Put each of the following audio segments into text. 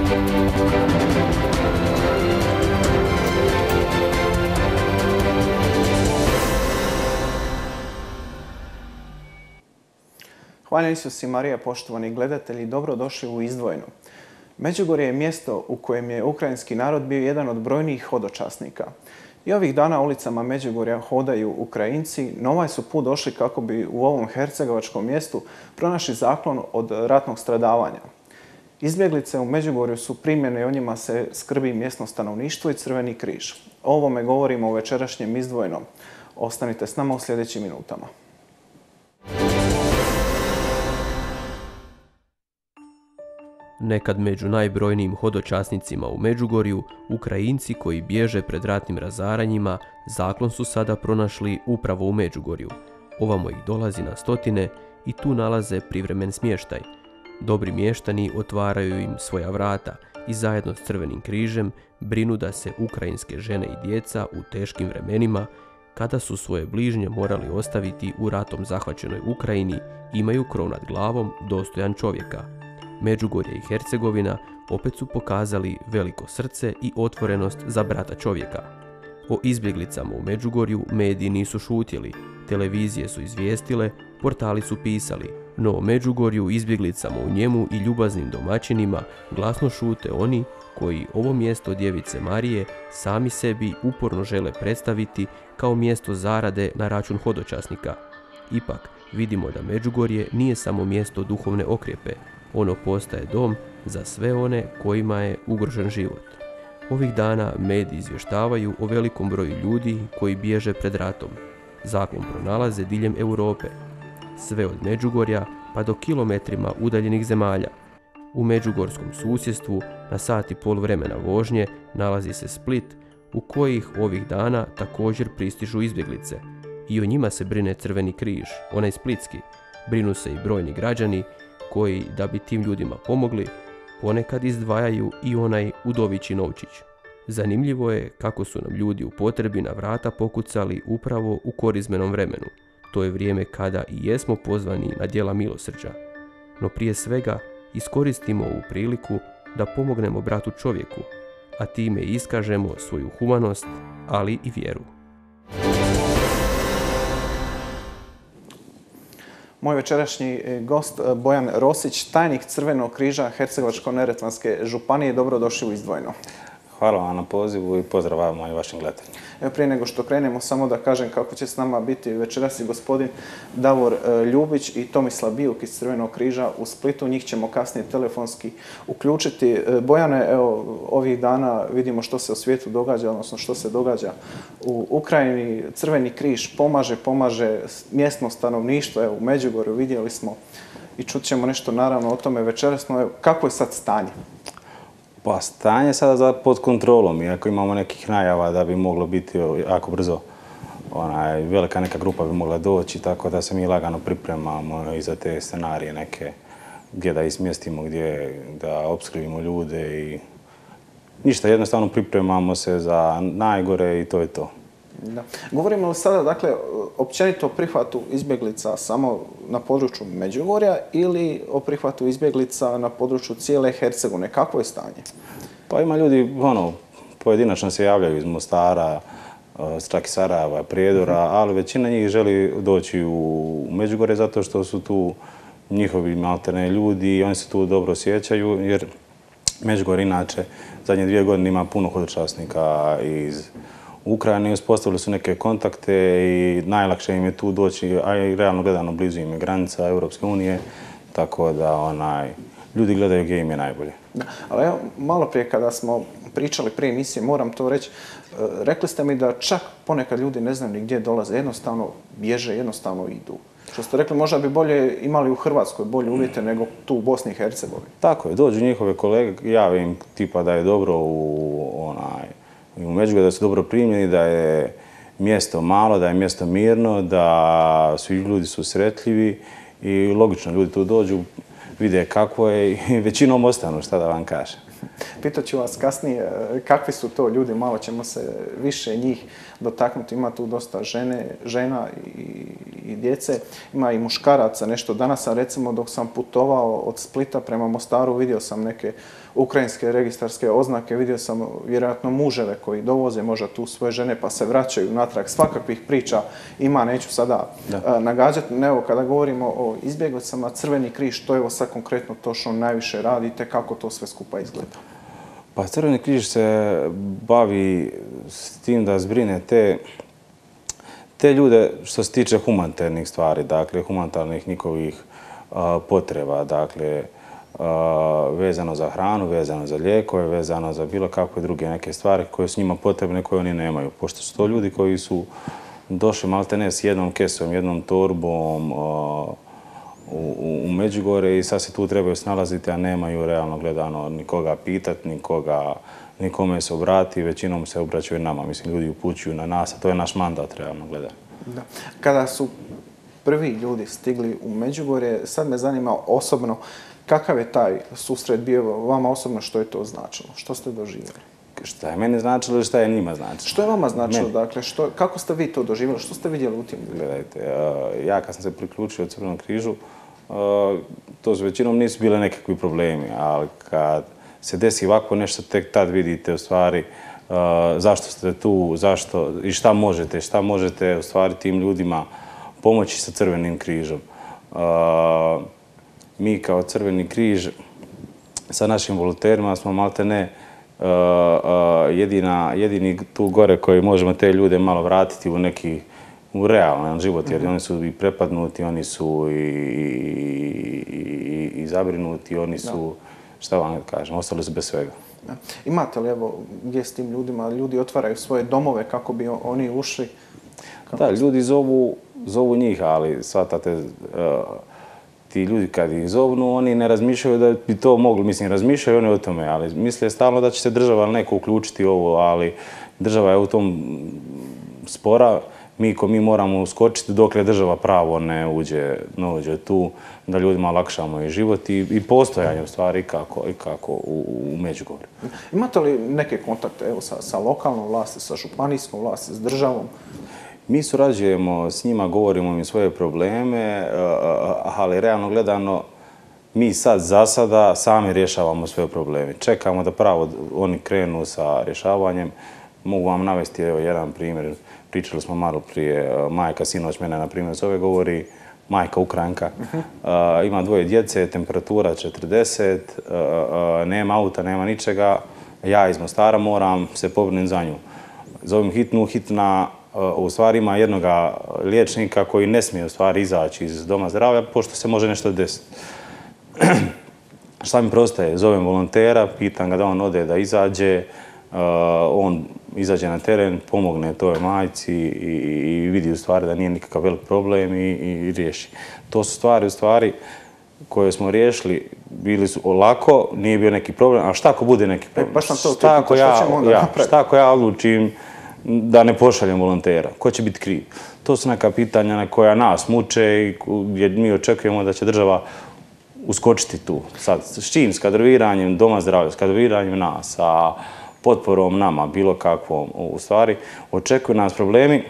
Hvala Isus i Marija, poštovani gledatelji, dobrodošli u Izdvojeno. Međugorje je mjesto u kojem je ukrajinski narod bio jedan od brojnijih hodočasnika. I ovih dana ulicama Međugorja hodaju Ukrajinci, no ovaj su put došli kako bi u ovom hercegovačkom mjestu pronašli zaklon od ratnog stradavanja. Izbjeglice u Međugorju su primljene i o njima se skrbi mjesno stanovništvo i Crveni križ. O ovome govorimo u večerašnjem Izdvojenom. Ostanite s nama u sljedećim minutama. Nekad među najbrojnijim hodočasnicima u Međugorju, Ukrajinci koji bježe pred ratnim razaranjima, zaklon su sada pronašli upravo u Međugorju. Ovamo ih dolazi na stotine i tu nalaze privremen smještaj. Dobri mještani otvaraju im svoja vrata i zajedno s Crvenim križem brinu da se ukrajinske žene i djeca u teškim vremenima, kada su svoje bližnje morali ostaviti u ratom zahvaćenoj Ukrajini, imaju krov nad glavom dostojan čovjeka. Međugorje i Hercegovina opet su pokazali veliko srce i otvorenost za brata čovjeka. O izbjeglicama u Međugorju mediji nisu šutjeli, televizije su izvijestile, portali su pisali, no o Međugorju, izbjeglicama u njemu i ljubaznim domaćinima glasno šute oni koji ovo mjesto Djevice Marije sami sebi uporno žele predstaviti kao mjesto zarade na račun hodočasnika. Ipak, vidimo da Međugorje nije samo mjesto duhovne okrjepe, ono postaje dom za sve one kojima je ugrožen život. Ovih dana mediji izvještavaju o velikom broju ljudi koji bježe pred ratom. Zaklon pronalaze diljem Europe, sve od Međugorja pa do kilometrima udaljenih zemalja. U međugorskom susjedstvu na sat i pol vremena vožnje nalazi se Split, u kojih ovih dana također pristižu izbjeglice. I o njima se brine Crveni križ, onaj splitski. Brinu se i brojni građani koji, da bi tim ljudima pomogli, ponekad izdvajaju i onaj udovići novčić. Zanimljivo je kako su nam ljudi u potrebi na vrata pokucali upravo u korizmenom vremenu. To je vrijeme kada i jesmo pozvani na djela milosrđa. No prije svega iskoristimo ovu priliku da pomognemo bratu čovjeku, a time iskažemo svoju humanost, ali i vjeru. Moj večerašnji gost Bojan Rosić, tajnik Crvenog križa Hercegovačko-neretvanske županije. Dobrodošli u Izdvojeno. Hvala vam na pozivu i pozdrav vama i vašim gledateljima. Evo, prije nego što krenemo, samo da kažem kako će s nama biti večeras i gospodin Davor Ljubić i Tomislav Bijuk iz Crvenog križa u Splitu. Njih ćemo kasnije telefonski uključiti. Bojane, evo, ovih dana vidimo što se u svijetu događa, odnosno što se događa u Ukrajini. Crveni križ pomaže mjesno stanovništvo. Evo, u Međugorju vidjeli smo i čut ćemo nešto naravno o tome večeras. No, evo, kako je sad stanje? Pa stanje je sada pod kontrolom, iako imamo nekih najava da bi moglo biti jako brzo velika neka grupa bi mogla doći, tako da se mi lagano pripremamo i za te scenarije neke, gdje da izmjestimo, gdje da opskrbimo ljude i ništa, jednostavno pripremamo se za najgore i to je to. Da. Govorimo li sada, dakle, općenito o prihvatu izbjeglica samo na području Međugorja ili o prihvatu izbjeglica na području cijele Hercegovine? Kakvo je stanje? Pa ima ljudi, pojedinačno se javljaju iz Mostara, čak i Sarajeva, Prijedora, ali većina njih želi doći u Međugorje zato što su tu njihovi maltene ljudi i oni se tu dobro osjećaju, jer Međugorje inače zadnje 2 godine ima puno hodočasnika iz Ukrajine, uspostavili su neke kontakte i najlakše im je tu doći, a i realno gledano blizu im je granica Europske unije, tako da ljudi gledaju gdje im je najbolje. Da, ali evo, malo prije kada smo pričali prije emisije, moram to reći, rekli ste mi da čak ponekad ljudi ne znaju ni gdje dolaze, jednostavno bježe, jednostavno idu. Što ste rekli, možda bi bolje imali u Hrvatskoj bolje uvjete nego tu u Bosni i Hercegovini. Tako je, dođu njihove kolege, jave im tipa da je dobro u Međugorju, da su dobro primljeni, da je mjesto malo, da je mjesto mirno, da svi ljudi su sretljivi i logično ljudi tu dođu, vide kako je i većinom ostanu, šta da vam kažem. Pitat ću vas kasnije kakvi su to ljudi, malo ćemo se više njih dotaknuti. Ima tu dosta žena i djece, ima i muškaraca nešto. Danas sam recimo dok sam putovao od Splita prema Mostaru vidio sam neke ukrajinske registarske oznake, vidio sam vjerojatno muževe koji dovoze možda tu svoje žene pa se vraćaju natrag. Svakakvih priča ima, neću sada nagađati. Evo, kada govorimo o izbjeglicama, Crveni križ, to evo sad konkretno to što najviše radite, kako to sve skupa izgleda? Pa Crveni križ se bavi s tim da zbrine te ljude što se tiče humanitarnih stvari, dakle humanitarnih njihovih potreba, dakle vezano za hranu, vezano za lijekove, vezano za bilo kakve druge neke stvari koje su njima potrebne, koje oni nemaju. Pošto su to ljudi koji su došli maltene s jednom kesom, jednom torbom u Međugorje i sad se tu trebaju snalaziti, a nemaju realno gledano nikoga pitati, nikome se obrati, većinom se obraćaju nama. Mislim, ljudi upućuju na nas, a to je naš mandat realno gledano. Da. Kada su prvi ljudi stigli u Međugorje, sad me zanima osobno kakav je taj susret bio vama osobno, što je to značilo? Što ste doživjeli? Šta je meni značilo i šta je njima značilo? Što je vama značilo? Dakle, kako ste vi to doživjeli? Što ste vidjeli u tim ljudima? Gledajte, ja kad sam se priključio Crvenom križu, to s većinom nisu bile nekakvi problemi, ali kad se desi ovako nešto, tek tad vidite u stvari zašto ste tu, zašto i šta možete u stvari tim ljudima pomoći sa Crvenim križom. Mi kao Crveni križ sa našim volonterima smo maltene jedini tu gore koji možemo te ljude malo vratiti u realan život, jer oni su i prepadnuti, oni su i zabrinuti, oni su, šta vam kažem, ostali su bez svega. Imate li, evo, gdje s tim ljudima? Ljudi otvaraju svoje domove kako bi oni ušli? Da, ljudi zovu njih, ali shvatate, ti ljudi kad ih zovnu, oni ne razmišljaju da bi to mogli, mislim, razmišljaju oni o tome, ali misle stalno da će se država neko uključiti u ovo, ali država je u tom spora. Mi moramo uskočiti dokle država pravo ne uđe tu, da ljudima olakšamo i život i postojanje u stvari kako u Međugorju. Imate li neke kontakte evo, sa lokalnom vlasti, sa županijskom vlasti, s državom? Mi surađujemo s njima, govorimo im svoje probleme, ali realno gledano mi sad za sada sami rješavamo svoje probleme. Čekamo da pravo oni krenu sa rješavanjem. Mogu vam navesti jedan primjer. Pričali smo malo prije, majka sinoć mene, na primjer, zove, govori, majka Ukrajinka, ima 2 djece, temperatura 40, nema auta, nema ničega, ja iz Mostara moram se pobrinuti za nju. Zovem hitna, u stvari ima jednoga liječnika koji ne smije u stvari izaći iz doma zdravlja, pošto se može nešto desiti. Šta mi prostaje? Zovem volontera, pitam ga da on ode da izađe, on izađe na teren, pomogne toj majci i vidi u stvari da nije nikakav velik problem i riješi. To su stvari u stvari koje smo riješili, bili su lako, nije bio neki problem, a šta ako bude neki problem? Šta ako ja odlučim da ne pošaljem volontera? Ko će biti kriv? To su neka pitanja na koja nas muče i gdje mi očekujemo da će država uskočiti tu. Sad, s čim? S kadroviranjem doma zdravlja, s kadroviranjem nas, sa potporom nama, bilo kakvom u stvari. Očekuju nas problemi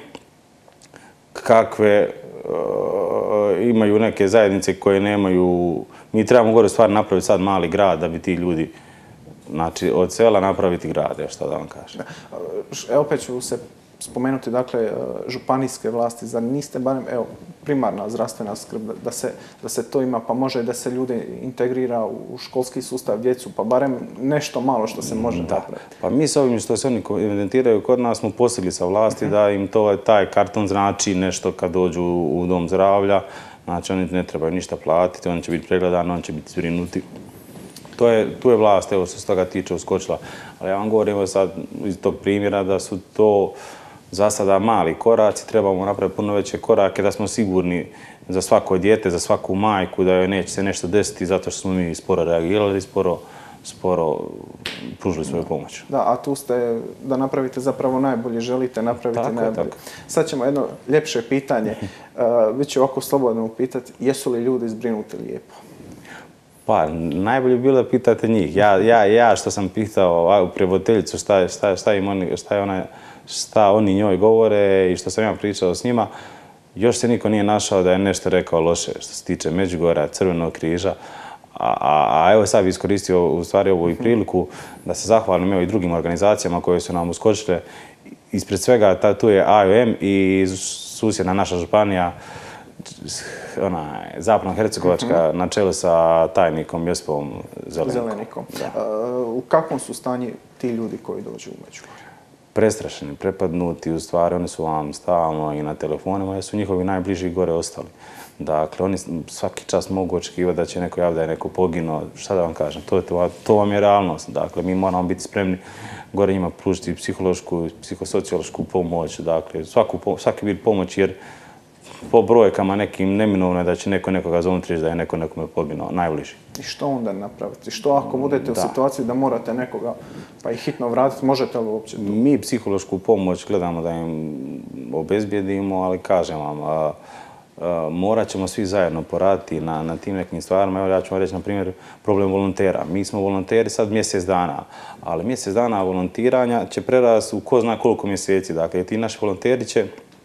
kakve imaju neke zajednice koje nemaju. Mi trebamo gore stvari napraviti sad mali grad da bi ti ljudi, znači od sela napraviti grad, šta da vam kažem. Evo opet ću se spomenuti, dakle, županijske vlasti, zar niste barem, evo, primarna zdravstvena skrb, da se to ima, pa može da se ljude integrira u školski sustav, djecu, pa barem nešto malo što se može napraviti. Pa mi s ovim što se oni evidentiraju kod nas smo postigli sa vlasti da im taj karton znači nešto kad dođu u dom zdravlja, znači oni ne trebaju ništa platiti, oni će biti pregledani, oni će biti zbrinuti. Tu je vlast, evo, što se toga tiče, uskočila. Ali ja vam govorim sad iz tog primjera da su to za sada mali koraci, trebamo napraviti puno veće korake, da smo sigurni za svako dijete, za svaku majku, da joj neće se nešto desiti zato što smo mi sporo reagirali, sporo pružili svoju pomoć. Da, a tu ste da napravite zapravo najbolje, želite napraviti najbolje. Tako. Sad ćemo jedno ljepše pitanje. Vi ću ovako slobodno upitati, jesu li ljudi zbrinuti lijepo? Pa, najbolje bi bilo da pitate njih. Ja što sam pitao prevoditeljicu šta oni njoj govore i što sam ja pričao s njima, još se niko nije našao da je nešto rekao loše što se tiče Međugorja, Crvenog križa. A evo sad bi iskoristio u stvari ovu i priliku da se zahvalim i drugim organizacijama koje su nam uskočile. Ispred svega tu je IOM i susjedna naša županija, Zapadno-hercegovačka, na čelu sa tajnikom Josipom Zelenikom. U kakvom su stanju ti ljudi koji dođu u Međugorje? Prestrašeni, prepadnuti, u stvari oni su vam stalno i na telefonima jer su njihovi najbliži gore ostali. Dakle, oni svaki čas mogu očekivati da će neko javiti da je neko poginuo. Šta da vam kažem, to vam je realnost. Dakle, mi moramo biti spremni gore njima pružiti psihološku, psihosociološku pomoć. Dakle, svaki vid pomoći jer po brojkama nekim neminovno je da će neko nekoga zaunutrići da je neko nekome poginuo, najbliži. I što onda napraviti? Što ako budete u situaciji da morate nekoga pa i hitno vratiti, možete li uopće to? Mi psihološku pomoć gledamo da im obezbijedimo, ali kažem vam, morat ćemo svi zajedno poraditi na tim nekim stvarima. Evo ja ću vam reći, na primjer, problem volontera. Mi smo volonteri sad mjesec dana, ali mjesec dana volontiranja će prerasti u ko zna koliko mjeseci. Dakle, ti naši volonteri će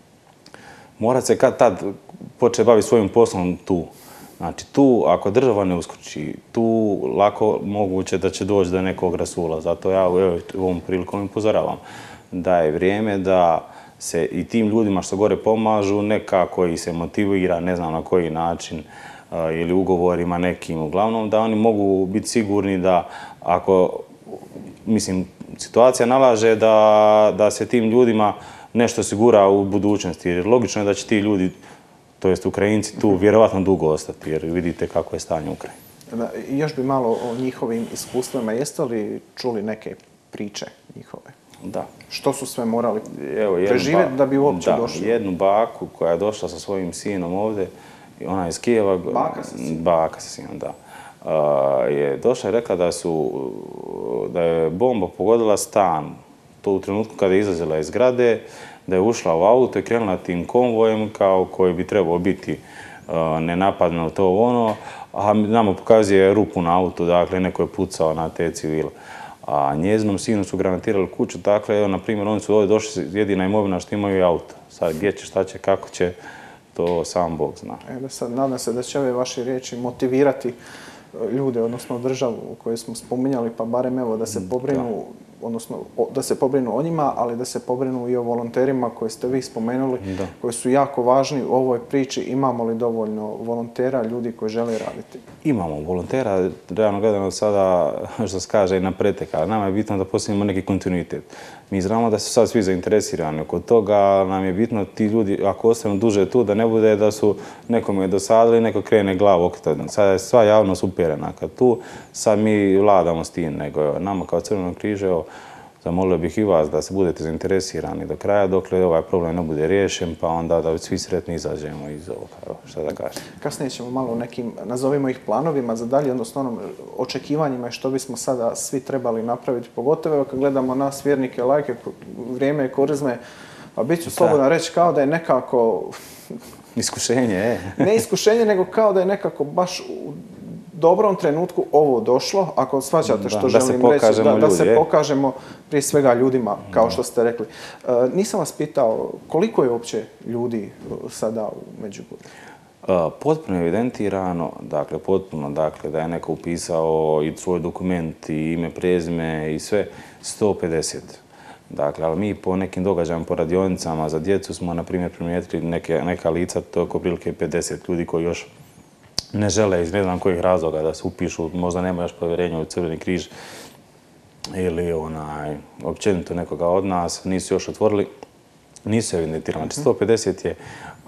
morat se kad tad početi baviti svojim poslom tu. Znači, tu, ako država ne uskoči, tu lako moguće da će doći do nekog rasula. Zato ja u ovom prilikom upozoravam da je vrijeme da se i tim ljudima što gore pomažu nekako ih se motivira, ne znam na koji način, ili ugovorima nekim. Uglavnom, da oni mogu biti sigurni da ako, mislim, situacija nalaže da se tim ljudima nešto osigura u budućnosti. Jer logično je da će ti ljudi, to jest Ukrajinci, tu vjerovatno dugo ostati, jer vidite kako je stanje u Ukrajini. Još bi malo o njihovim iskustvima. Jeste li čuli neke priče njihove? Da. Što su sve morali preživjeti da bi uopće došli? Jednu baku koja je došla sa svojim sinom ovdje, ona je iz Kijeva. Baka sa sinom, da. Je došla i rekla da je bomba pogodila stan. To u trenutku kada je izlazila iz zgrade, da je ušla u auto i krenula tim konvojem kao koji bi trebao biti nenapadno to ono, a nama pokazuje rupu na autu, dakle neko je pucao na te civile. A njezinom sinu su granatirali kuću, dakle, evo, na primjer, oni su ovdje došli, jedina imovina što imaju je auto. Sad gdje će, šta će, kako će, to sam Bog zna. Sad nadam se da će ove vaše riječi motivirati ljude, odnosno državu koju smo spominjali, pa barem evo da se pobrinu, odnosno da se pobrinu o njima, ali da se pobrinu i o volonterima koje ste vi spomenuli, koji su jako važni u ovoj priči. Imamo li dovoljno volontera, ljudi koji žele raditi? Imamo volontera, realno gledano sada, što se kaže, i na pretek, ali nama je bitno da postavimo neki kontinuitet. Mi znamo da su sad svi zainteresirani oko toga, nam je bitno ti ljudi, ako ostanu duže tu, da ne bude da su nekome dosadili, neko krene glavu okretati. Sada je sva javnost uperena kad tu, sad mi vladamo s tim, nego nama kao Crvenom križu, zamolio bih i vas da se budete zainteresirani do kraja, dokle ovaj problem ne bude riješen, pa onda da svi sretni izađemo iz ovoga, šta da kažem. Kasnije ćemo malo o nekim, nazovimo ih planovima za dalje, odnosno onom očekivanjima što bismo sada svi trebali napraviti, pogotovo kad gledamo nas vjernike, lajke, vrijeme korizme, a bit ću slobodno reći kao da je nekako... Iskušenje, Ne iskušenje, nego kao da je nekako baš u dobrom trenutku ovo došlo, ako shvaćate što želim reći, da se pokažemo prije svega ljudima, kao što ste rekli. Nisam vas pitao koliko je uopće ljudi sada u Međugorju? Potpuno je evidentirano, dakle, potpuno, dakle, da je neko upisao i svoj dokument i ime, prezime i sve, 150. Dakle, ali mi po nekim događajima, po radionicama za djecu smo, na primjer, primijetili neka lica, to je oko prilike 50 ljudi koji još ne žele iz ne znam kojih razloga da se upišu, možda nema još povjerenja u Crveni križ ili općenito nekoga od nas, nisu još otvorili, nisu evidentirani. Znači 150 je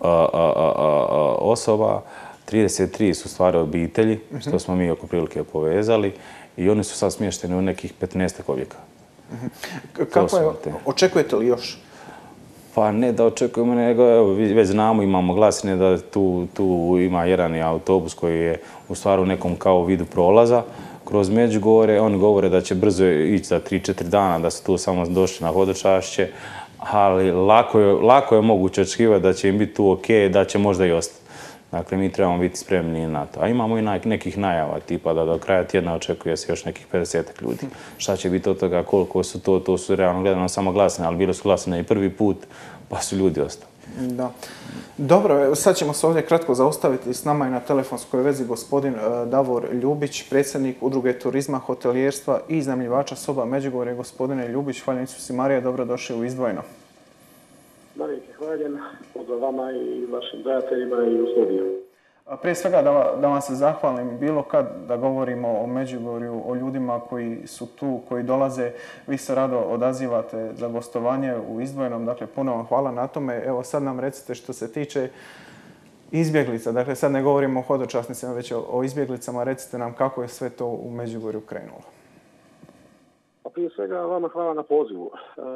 osoba, 33 su stvari obitelji, što smo mi oko prilike povezali i oni su sad smješteni u nekih 15 objeka. Kako je, očekujete li još? Pa ne da očekujemo, nego već znamo, imamo glasine da tu ima jedan autobus koji je u stvari u nekom kao vidu prolaza kroz Međugorje. Oni govore da će brzo ići za 3-4 dana, da su tu samo došli na hodočašće, ali lako je moguće očekivati da će im biti tu ok, da će možda i ostati. Dakle, mi trebamo biti spremni na to. A imamo i nekih najava, tipa da do kraja tjedna očekuje se još nekih 50 ljudi. Šta će biti od toga, koliko su to su realno gledano samo glasine, ali bile su glasine i prvi put, pa su ljudi ostali. Da. Dobro, evo sad ćemo se ovdje kratko zaustaviti. S nama je na telefonskoj vezi gospodin Davor Ljubić, predsjednik Udruge turizma, hotelijerstva i iznajmljivača soba Međugorje. Gospodine Ljubić, hvala Isus i Marija, dobrodošli u Izdvojeno. Veliki hvaljen, pozdrav vama i vašim prijateljima i u studiju. Prije svega da vam se zahvalim bilo kad da govorimo o Međugorju, o ljudima koji su tu, koji dolaze, vi se rado odazivate za gostovanje u Izdvojenom, dakle puno vam hvala na tome. Evo sad nam recite što se tiče izbjeglica, dakle sad ne govorimo o hodočasnicima, već o izbjeglicama, recite nam kako je sve to u Međugorju krenulo. A prije svega vama hvala na pozivu.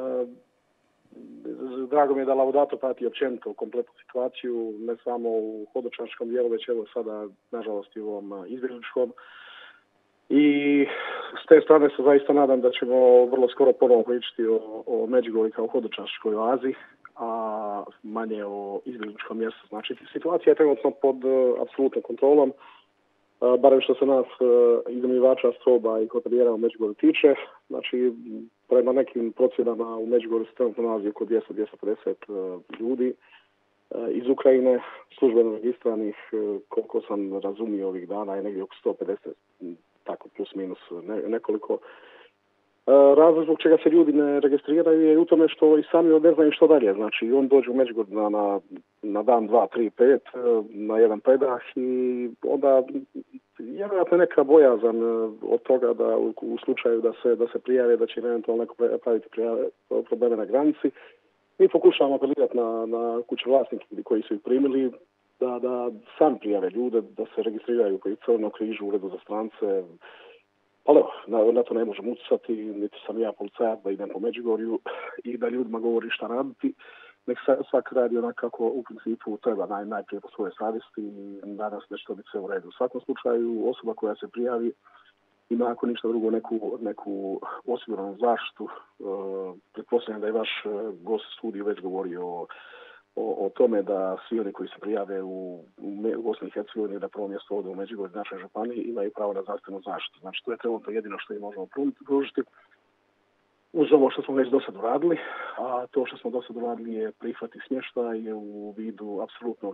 Drago mi je da Laudato prati općenito kompletnu situaciju, ne samo u hodočaškom dijelu, već evo sada, nažalost, i u ovom izbjegličkom. I s te strane se zaista nadam da ćemo vrlo skoro ponovno pričati o Međugorju kao hodočaškoj oazi, a manje o izbjegličkom mjestu. Znači, situacija je trenutno pod apsolutnom kontrolom, barem što se nas iznajmljivača soba i hotelijera u Međugorju tiče. Znači, prema nekim procjenama u Međugorju se trenutno nalazi oko 200-250 ljudi iz Ukrajine, službeno registranih, koliko sam razumio ovih dana, je negdje oko 150, tako plus minus nekoliko. Razlog zbog čega se ljudi ne registriraju je u tome što i sami ne znaju što dalje. Znači, on dođe u Međugorje na dan 2, 3, 5, na jedan predah i onda je vjerojatno neka bojazan od toga da u slučaju da se prijave, da će eventualno neko praviti probleme na granici. Mi pokušavamo apelirati na kuće vlasnike koji su ih primili da sami prijave ljude, da se registriraju pri Crvenom križu, uredu za strance. Ali evo, na to ne možemo utjecati, niti sam ja policajac da idem po Međugorju i da ljudima govori šta raditi. Nek svak radi onako kako u principu treba, najprije po svoje savjesti i nadam se da će to biti sve u redu. U svakom slučaju osoba koja se prijavi ima ako ništa drugo neku osiguranu zaštitu. Pretpostavljam da je vaš gost studiju već govorio o tome da svi oni koji se prijave u Bosni i Hercegovini, da prvo mjesto ovdje u Međugorju, našoj županiji, imaju pravo na zdravstvenu zaštitu. Znači, to je trenutno jedino što im možemo pružiti. Uz ovo što smo već do sad uradili, a to što smo do sad uradili je prihvat i smještaj u vidu apsolutnog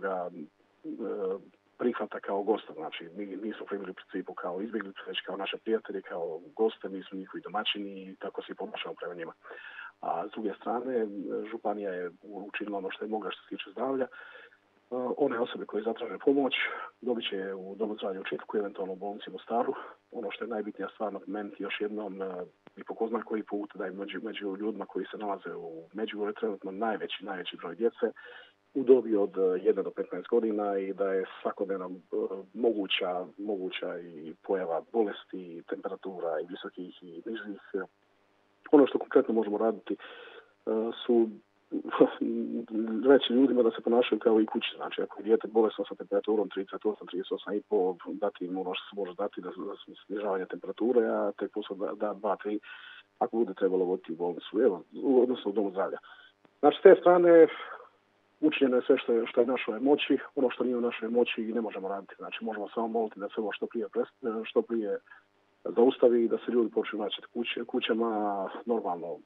prihvata kao gosta. Znači, mi nismo primili u principu kao izbjeglice, već kao naše prijatelje, kao goste, mi smo njihovi domaćini i tako se i ponašamo prema njima. A s druge strane, županija je učinila ono što je mogla što se tiče zdravlja. One osobe koje zatraže pomoć dobit će u domu zdravlja u Čitku, eventualno u bolnici u Mostaru. Ono što je najbitnija stvar napomenuti još jednom i po ko zna koji put da je među ljudima koji se nalaze u Međugorju trenutno najveći broj djece u dobi od 1 do 15 godina i da je svakodnevno moguća i pojava bolesti, temperatura i visokih i nižih. Ono što konkretno možemo raditi su reći ljudima da se ponašaju kao i kući. Znači, ako je dijete bolesno sa temperaturom 38, 38,5, dati im ono što se može dati da snižavanje temperature, a tek poslije da 2, 3, ako bude trebalo voditi u bolnicu, odnosno u domu zdravlja. Znači, s te strane učinjeno je sve što je u našoj moći, ono što nije u našoj moći i ne možemo raditi. Znači, možemo samo moliti da se ovo što prije zaustavi i da se ljudi počnu vraćati kućama. Normalno,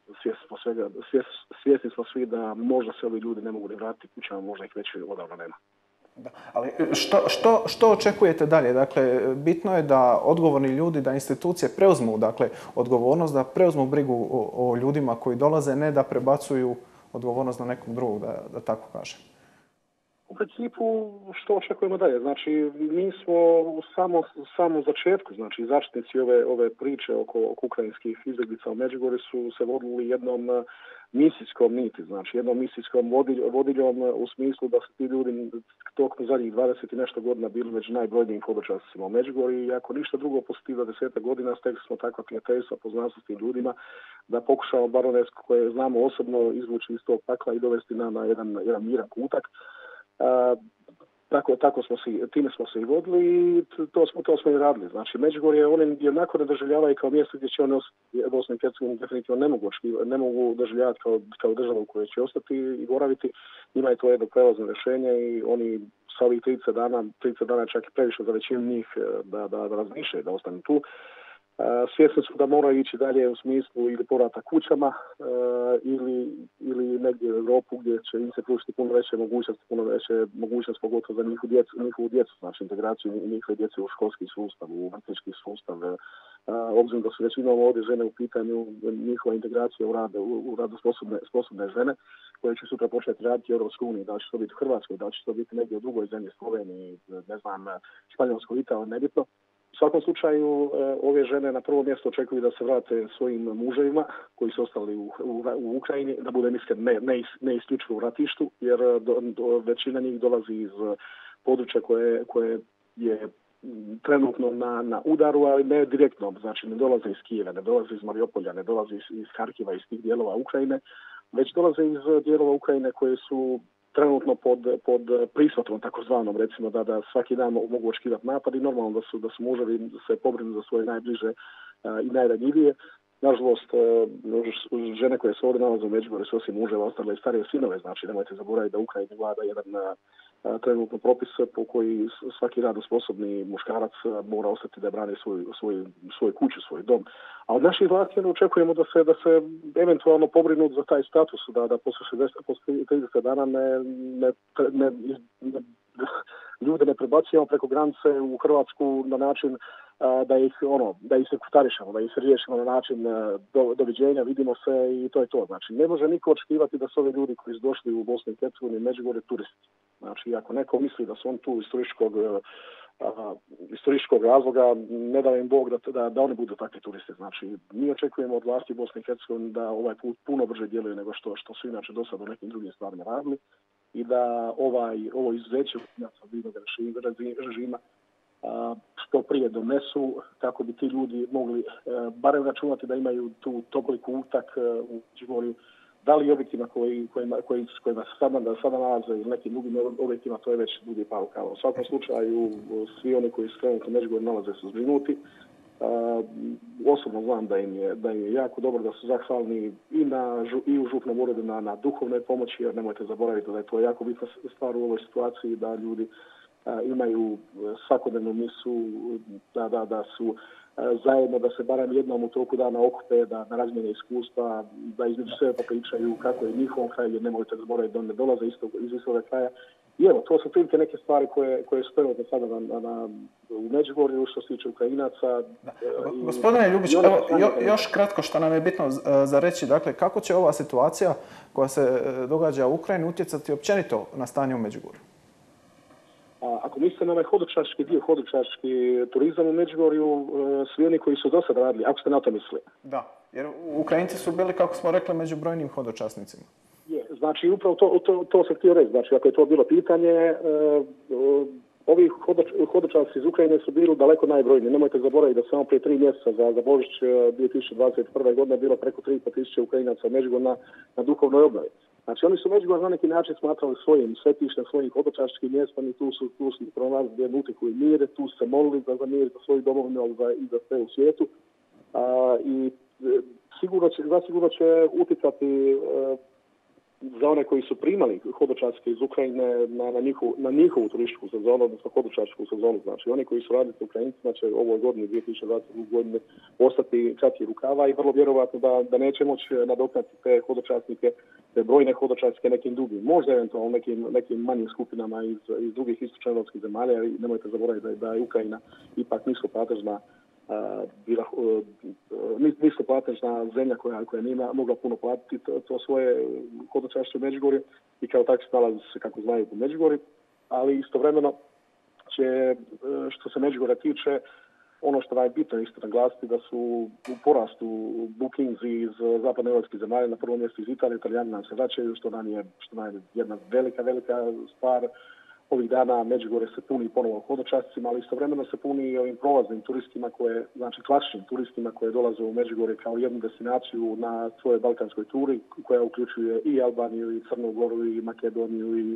svjesni smo svi da možda se ovi ljudi ne mogu ni vratiti kućama, možda ih već odavno nema. Da. Ali što očekujete dalje? Dakle, bitno je da odgovorni ljudi, da institucije preuzmu odgovornost, da preuzmu brigu o ljudima koji dolaze, ne da prebacuju odgovornost na nekog drugog, da tako kažem. U principu, što očekujemo dalje? Znači, mi smo u samom začetku, znači začetnici ove priče oko ukrajinskih izbjeglica u Međugorju su se vodili jednom misijskom niti, znači jednom misijskom vodiljom u smislu da su ti ljudi tokom zadnjih 20 i nešto godina bili među najbrojnijim hodočasnicima u Međugorju i ako ništa drugo poslije 10 godina stekli smo takva prijateljstva, poznanstva s tim ljudima da pokušamo baronesku koje znamo osobno izvući iz tog pakla i dovesti na jedan miran kutak. Time smo se i vodili i to smo i radili. Znači, Međugorje oni jednako ne doživljavaju kao mjesto gdje će oni ostati, Bosna i Hercegovina definitivno ne mogu doživljavati kao državu u kojoj će ostati i boraviti. Njima je to jedno prelazno rješenje i oni sa ovih 30 dana čak i previše za većinu njih da razmišljaju da ostanu tu. Svjesni su da moraju ići dalje u smislu ili povrata kućama ili negdje u Europu gdje će im se pružiti puno veće mogućnost pogotovo za njihovu djecu, znači integraciju njihove djece u školski sustav, u vrtićki sustav. Obzirom da su većinom ovdje žene u pitanju, njihova integracija u radu sposobne žene koje će sutra početi raditi u Europskoj uniji, da će to biti u Hrvatskoj, da će to biti negdje u drugoj zemlji, Sloveniji, ne znam, Španjolskoj, Italiji, nebitno. U svakom slučaju, ove žene na prvo mjesto očekuju da se vrate svojim muževima koji su ostali u Ukrajini, da budem iskren, ne isključivo u ratištu, jer većina njih dolazi iz područja koje je trenutno na udaru, ali ne direktno, znači ne dolaze iz Kijeva, ne dolaze iz Mariupolja, ne dolaze iz Harkiva, iz tih dijelova Ukrajine, već dolaze iz dijelova Ukrajine koje su trenutno pod prismotrom takozvanom, recimo da svaki dan mogu očekivati napad i normalno da su muževi se pobrinu za svoje najbliže i najranjivije. Nažalost, žene koje se ovdje nalaze u Međugorju su osim muževa ostale i starije sinove, znači nemojte zaboraviti da u Ukrajini vlada jedan trenutno propis po koji svaki radno sposobni muškarac mora ostati da brani svoju kuću, svoj dom. A od naših vlasti očekujemo da se eventualno pobrinu za taj status, da poslije 30 dana ljude ne prebacujemo preko granice u Hrvatsku na način da ih se kutarišemo, da ih se riješimo na način doviđenja, vidimo se i to je to. Znači, ne može niko očekivati da su ovi ljudi koji su došli u Bosnu i Hercegovinu i Međugorje turisti. Znači, ako neko misli da su on tu historičkog razloga, ne da im Bog da oni budu takvi turisti. Znači, mi očekujemo od vlasti Bosne i Hercegovine da ovaj put puno brže djeluju nego što su inače do sada u nekim drugim stvarima radili i da ovo izuzeće bivšeg režima što prije donesu kako bi ti ljudi mogli barem računati da imaju tu topli kutak u Međugorju, da li objektima kojima se sada nalaze ili nekim drugim objektima, to je već drugi par rukava. U svakom slučaju, svi oni koji se trenutno u Međugorju nalaze su zbrinuti. Osobno znam da im je jako dobro, da su zahvalni i u župnom uredu na duhovnoj pomoći, jer nemojte zaboraviti da je to jako bitna stvar u ovoj situaciji, da ljudi imaju svakodnevnu misu, da su zajedno, da se barem jednom u toku dana okupe, da razmijene iskustva, da između sebe popričaju kako je njihov kraj, jer nemojte zaboraviti da ne dolaze iz istog kraja. I evo, to su prilike neke stvari koje su trenutno sada u Međugorju što se tiče Ukrajinaca. Gospodine Ljubić, još kratko što nam je bitno za reći, dakle, kako će ova situacija koja se događa u Ukrajini utjecati općenito na stanje u Međugorju? Ako mislite na ovaj hodočaški turizam u Međugorju, svi oni koji su do sada radili, ako ste na to mislili. Da, jer Ukrajinci su bili, kako smo rekli, među brojnim hodočasnicima. Znači, upravo to sam htio reći. Znači, ako je to bilo pitanje, ovi hodočasci iz Ukrajine su bili daleko najbrojniji. Nemojte zaboraviti da samo prije 3 mjeseca za Božić 2021. godine bilo preko 3.500 Ukrajinaca u Međugorju na duhovnoj obnovi. Znači, oni su Međugorje na neki način smatrali svojim svetištem, svojim hodočaškim mjestom i tu su pronalazili gdje utiku i mire, tu su se molili za mir, za svoju domovinu i za sve u svijetu. I zasigurno će utjecati za one koji su primali hodočaške iz Ukrajine na njihovu turističku sezonu, odnosno hodočašku sezonu. Znači, oni koji su radili s Ukrajincima će u ovoj godini, 2020. godine, ostati kratkih rukava i vrlo vjerovatno da neće moći nadoknati te hodočasnike, te brojne hodočaske nekim drugim. Možda eventualno nekim manjim skupinama iz drugih istočnoevropskih zemalja, jer nemojte zaboraviti da je Ukrajina ipak niskoplatežna zemlja koja nije mogla puno platiti to svoje hodočašće u Međugorju i kao tako se nalazi se, kako znaju, u Međugorju, ali istovremeno će, što se Međugorja tiče, ono što je bitno isto naglasiti da su u porastu bookings iz zapadnoevropskih zemalja, na prvom mjestu iz Italije. Italijani nam se vraćaju, što nam je jedna velika stvar. Ovih dana Međugorje se puni ponovo hodočascima, ali istovremeno se puni i ovim prolaznim turistima, znači klasičnim turistima koje dolaze u Međugorje kao jednu destinaciju na svojoj balkanskoj turi, koja uključuje i Albaniju, i Crnu Goru, i Makedoniju, i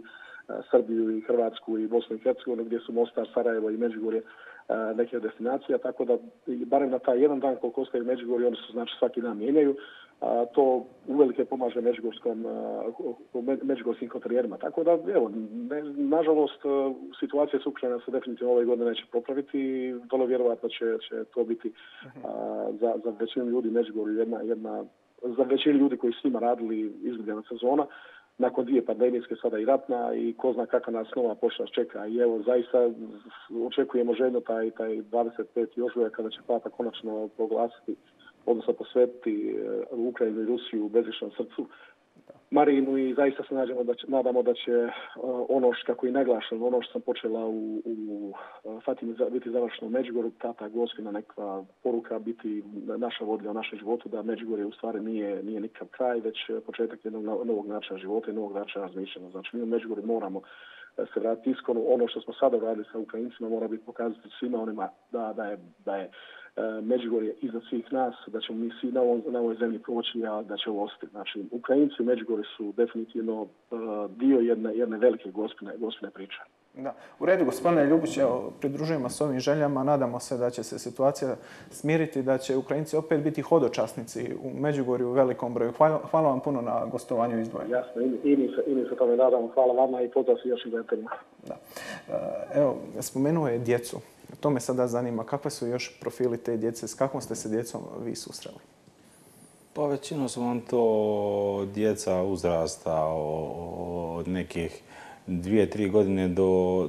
Srbiju i Hrvatsku i Bosnu i Hercegovinu, gdje su Mostar, Sarajevo i Međugorje neke od destinacija, tako da barem na taj jedan dan koliko ostaju u Međugorju, oni se znači svaki dan mijenjaju. To uvelike pomaže međugorskim hotelijerima. Tako da, evo, nažalost, situacija s Ukrajinom se definitivno ove godine neće popraviti i vrlo vjerovatno će to biti za većinu ljudi Međugorju za većinu ljudi koji s njima radili izgubljena sezona. Nakon 2 pandemijske, sada i ratna, i ko zna kakva nas nova pošast čeka. I evo, zaista očekujemo željno taj 25. ožujak kada će Papa konačno proglasiti, odnosno posvetiti Ukrajinu i Rusiju u bezgrešnom srcu Marinu, i zaista se nadamo da će ono kako je naglašeno, ono što sam počela u Fatimi biti završeno u Međugorju, ta gospina neka poruka biti naša vodilja u našem životu, da Međugorje u stvari nije nikakav kraj, već početak jednog novog načina života i novog načina razmišljanja. Znači mi u Međugorju moramo se vratiti iskreno. Ono što smo sada radili sa Ukrajincima mora biti pokazati svima onima da je Međugorje iznad svih nas, da ćemo mi svi na ovoj zemlji proći, a da će ovo ostati. Znači, Ukrajinci u Međugorju su definitivno dio jedne velike gospine priče. Da. U redu, gospodine Ljubić, pridružujemo s ovim željama. Nadamo se da će se situacija smiriti, da će Ukrajinci opet biti hodočasnici u Međugorju u velikom broju. Hvala vam puno na gostovanju Izdvojeno. Jasno, i mi se tome nadamo. Hvala vama i pozdrav svim još gledateljima. Da. Evo, spomenuo je djecu. To me sada zanima. Kakve su još profili te djece? S kakvom ste se djecom vi susreli? Pa većinom su vam to djeca uzrasta od nekih 2-3 godine do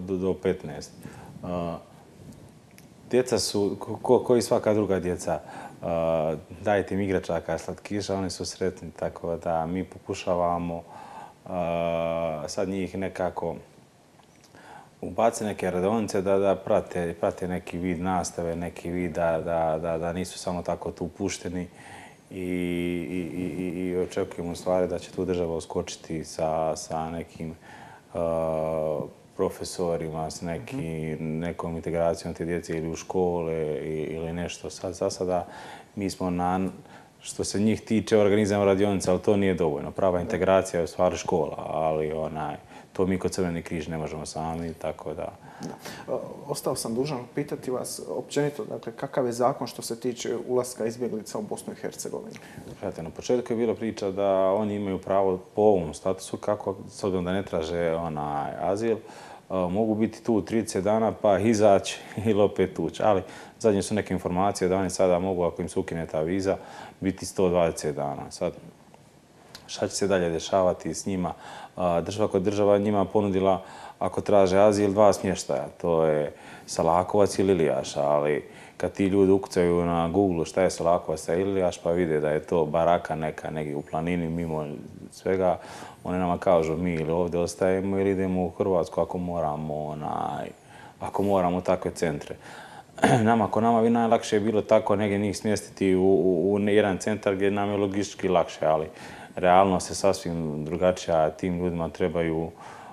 15. Djeca su, koji svaka druga djeca, dajte im igračaka, slatkiša, oni su sretni, tako da mi pokušavamo sad njih nekako ubaciti neke radionice da prate neki vid nastave, neki vid da nisu samo tako tu pušteni, i očekujemo u stvari da će tu država uskočiti sa nekim profesorima, s nekom integracijom te djece ili u škole ili nešto. Za sada mi smo što se njih tiče organizam radionica, ali to nije dovoljno. Prava integracija je u stvari škola, ali to mi kod Crveni križ ne možemo sami, tako da... Ostao sam dužan pitati vas općenito, dakle, kakav je zakon što se tiče ulaska izbjeglica u Bosnu i Hercegovinu? Gledajte, na početku je bila priča da oni imaju pravo po ovom statusu, kako, s obzirom da ne traže azil, mogu biti tu 30 dana pa izaći ili opet ući. Ali zadnje su neke informacije da oni sada mogu, ako im se ukine ta viza, biti 120 dana. Sad, šta će se dalje dešavati s njima? Država njima ponudila, ako traže azil, 2 smještaja. To je Salakovac ili Ilijaš, ali kad ti ljudi ukucaju na Google šta je Salakovac i Ilijaš, pa vide da je to baraka neka negdje u planini mimo svega, oni nama kažu mi ili ovdje ostajemo ili idemo u Hrvatsku ako moramo takve centre. Ako nama bi najlakše bilo tako negdje njih smjestiti u jedan centar gdje nam je logistički lakše, ali realnost je sasvim drugačija. Tim ljudima trebaju,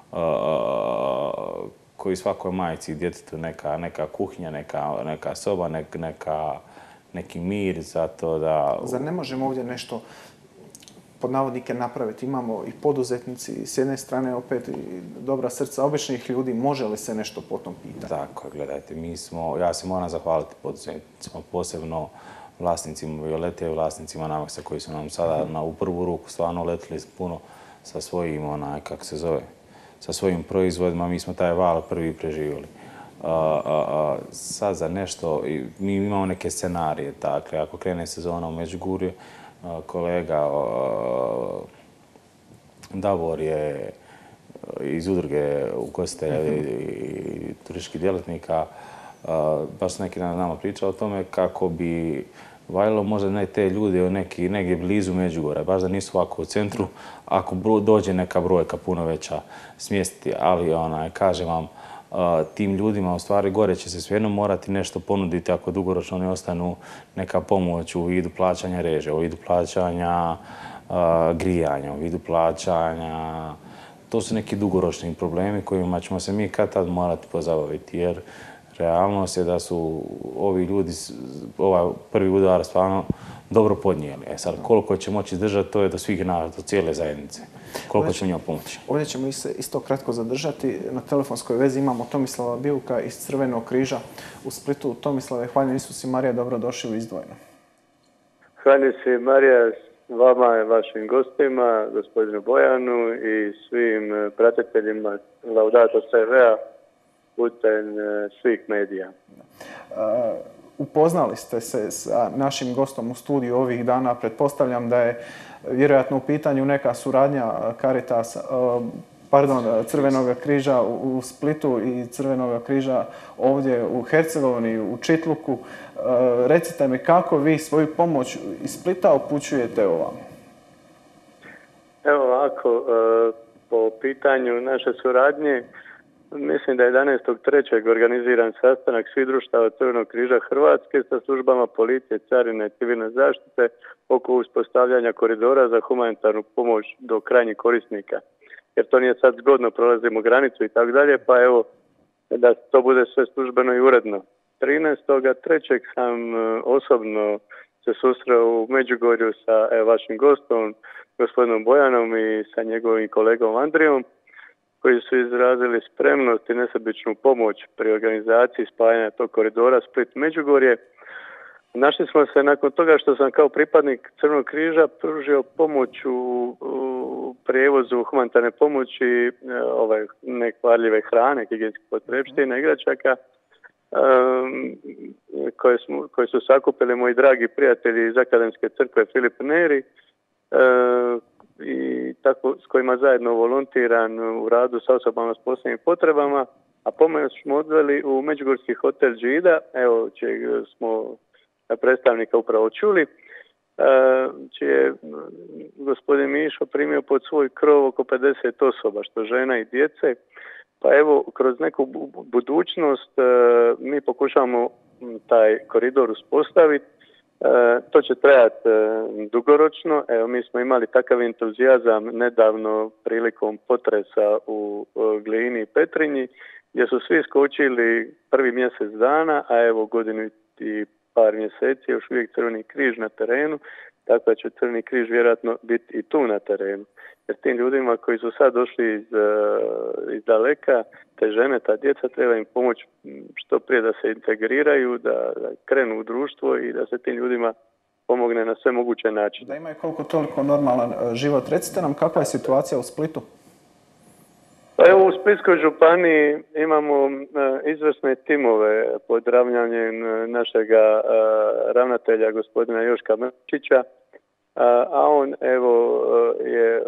koji svakoj majci i djetetu, neka kuhinja, neka soba, neki mir za to da... Zar ne možemo ovdje nešto pod navodnike napraviti? Imamo i poduzetnici, s jedne strane opet i dobra srca običnih ljudi, može li se nešto po tom pitati? Tako, gledajte, ja se moram zahvaliti poduzetnicima, posebno vlasnicima Violete i vlasnicima Namaxa koji su nam sada u prvu ruku stvarno letili puno sa svojim, sa svojim proizvodima. Mi smo taj val prvi preživjeli. Sad za nešto, mi imamo neke scenarije, dakle, ako krene sezona u Međugorju, kolega Davor je iz udruge ugostitelja i turističkih djelatnika, baš neki dan nama pričao o tome kako bi valjalo možda te ljude negdje blizu Međugorja, baš da nisu ovako u centru, ako dođe neka brojka puno veća smjestiti, ali kažem vam, tim ljudima u stvari gore će se svejedno morati nešto ponuditi ako dugoročno ne ostanu neka pomoć u vidu plaćanja režija, u vidu plaćanja grijanja, u vidu plaćanja. To su neki dugoročni problemi kojima ćemo se mi kad tad morati pozabaviti, jer realnost je da su ovi ljudi ovaj prvi udar stvarno dobro podnijeli. Sad, koliko će moći izdržati, to je do svih nas, do cijele zajednice. Koliko će njima pomoći. Ovdje ćemo se isto kratko zadržati. Na telefonskoj vezi imamo Tomislava Bijuka iz Crvenog križa u Splitu. Tomislave, hvaljen Isus i Marija, dobrodošli u Izdvojeno. Hvaljen se Marija vama i vašim gostima, gospodinu Bojanu i svim pratiteljima Laudato TV-a putem svih medija. Upoznali ste se sa našim gostom u studiju ovih dana. Pretpostavljam da je vjerojatno u pitanju neka suradnja Crvenog križa u Splitu i Crvenog križa ovdje u Hercegovini, u Čitluku. Recite mi kako vi svoju pomoć iz Splita upućujete ovamo? Evo ovako, po pitanju naše suradnje, mislim da je 11.3. organiziran sastanak svih društava Crvenog križa Hrvatske sa službama policije, carine i civilne zaštite oko uspostavljanja koridora za humanitarnu pomoć do krajnjih korisnika. Jer to nije sad zgodno, prolazimo granicu i tako dalje, pa evo da to bude sve službeno i uredno. 13.3. sam osobno se susreo u Međugorju sa vašim gostom, gospodinom Bojanom i sa njegovim kolegom Andrijom, koji su izrazili spremnost i nesebičnu pomoć pri organizaciji spajanja tog koridora Split-Međugorje. Našli smo se nakon toga što sam kao pripadnik Crvenog križa pružio pomoć u prijevozu humanitarne pomoći, nekvarljive hrane, higijenskih potrepština, igračaka, koje su sakupili moji dragi prijatelji iz Akademske crkve Filip Neri, i tako s kojima zajedno volontiran u radu sa osobama s posebnim potrebama, a pomoć smo odveli u Međugorski hotel Džida, evo čijeg smo predstavnika upravo čuli, čije je gospodin Mišo primio pod svoj krov oko 50 osoba, što žena i djece. Pa evo, kroz neku budućnost mi pokušamo taj koridor uspostaviti. To će trajati dugoročno. Evo, mi smo imali takav entuzijazam nedavno prilikom potresa u Glini i Petrinji, gdje su svi skočili prvi mjesec dana, a evo godinu i par mjeseci još uvijek Crveni križ na terenu, tako da će Crveni križ vjerojatno biti i tu na terenu. Jer tim ljudima koji su sad došli iz daleka, te žene, ta djeca, treba im pomoć što prije da se integriraju, da krenu u društvo i da se tim ljudima pomogne na sve moguće načine. Da imaju koliko toliko normalan život. Recite nam kakva je situacija u Splitu? Pa evo u Splitskoj županiji imamo izvrsne timove pod ravnjanjem našega ravnatelja gospodina Joška Mrčića, a on evo je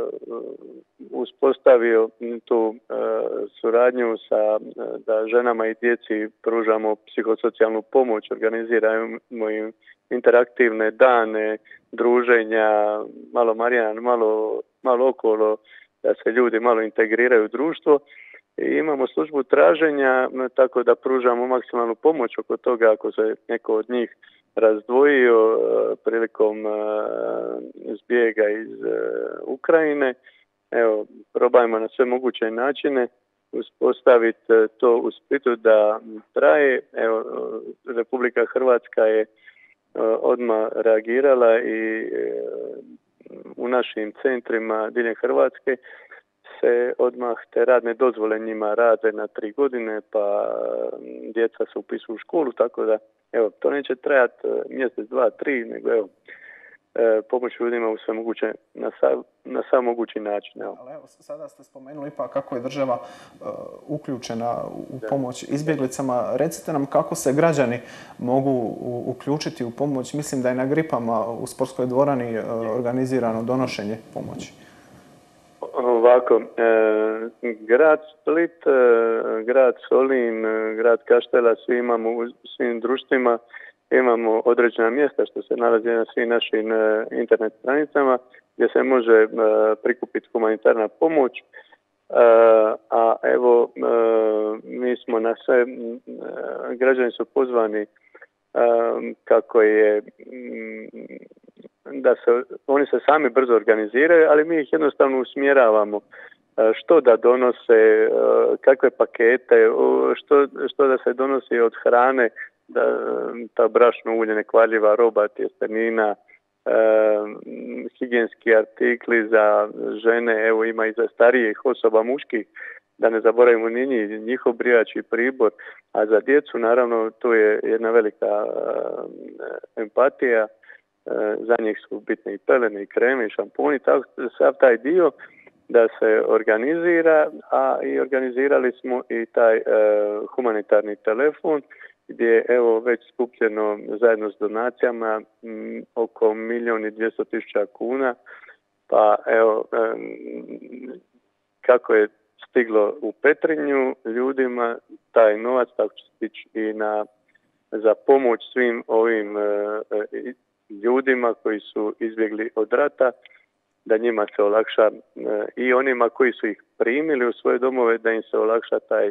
uspostavio tu suradnju da ženama i djeci pružamo psihosocijalnu pomoć, organiziramo im interaktivne dane, druženja, malo Marijan, malo okolo, da se ljudi malo integriraju u društvo. I imamo službu traženja, tako da pružamo maksimalnu pomoć oko toga ako se neko od njih razdvojio prilikom zbjega iz Ukrajine. Evo, probajmo na sve moguće načine uspostaviti to u Splitu da traje. Evo, Republika Hrvatska je odmah reagirala i u našim centrima diljem Hrvatske se odmah te radne dozvole njima rade na 3 godine, pa djeca se upisuju u školu, tako da evo, to neće trajati mjesec, 2, 3, nego evo, pomoć ljudima u sve moguće, na sav mogući način. Evo. Ali evo, sada ste spomenuli ipak kako je država uključena u pomoć izbjeglicama. Recite nam kako se građani mogu uključiti u pomoć. Mislim da je na Gripama u sportskoj dvorani organizirano donošenje pomoći. Ovako, grad Split, grad Solin, grad Kaštela, svi imamo u svim društvima, imamo određena mjesta što se nalazi na svim našim internet stranicama gdje se može prikupiti humanitarna pomoć. A evo, mi smo na sve, građani su pozvani kako je da oni se sami brzo organiziraju, ali mi ih jednostavno usmjeravamo što da donose, kakve pakete, što da se donosi od hrane, ta brašno ulje, nekvaljiva roba, tjestenina, higijenski artikli za žene, evo ima i za starijih osoba, muških, da ne zaboravimo ni njihov brijač i pribor, a za djecu naravno to je jedna velika empatija, za njih su bitne i pelene i kreme i šampuni, sav taj dio da se organizira, a i organizirali smo i taj humanitarni telefon gdje evo već skupljeno zajedno s donacijama oko 1.200.000 kuna, pa evo kako je stiglo u Petrinju ljudima taj novac, tako će stići i za pomoć svim ovim ljudima koji su izbjegli od rata, da njima se olakša i onima koji su ih primili u svoje domove, da im se olakša taj,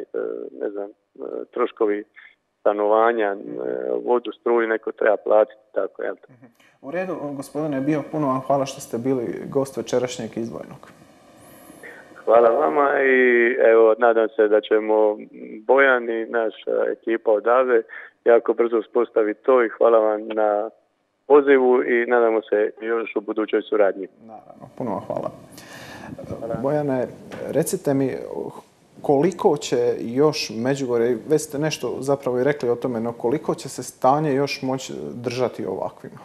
troškovi stanovanja, vodu, struju, neko treba platiti, tako je. U redu, gospodine Bio, puno vam hvala što ste bili gost večerašnjeg Izdvojenog. Hvala vama i evo, nadam se da ćemo Bojan i naša ekipa odavde jako brzo uspostaviti to i hvala vam na pozivu i nadamo se još u budućoj suradnji. Naravno, puno vam hvala. Bojane, recite mi koliko će još Međugorje, već ste nešto zapravo i rekli o tome, no koliko će se stanje još moći držati ovakvima?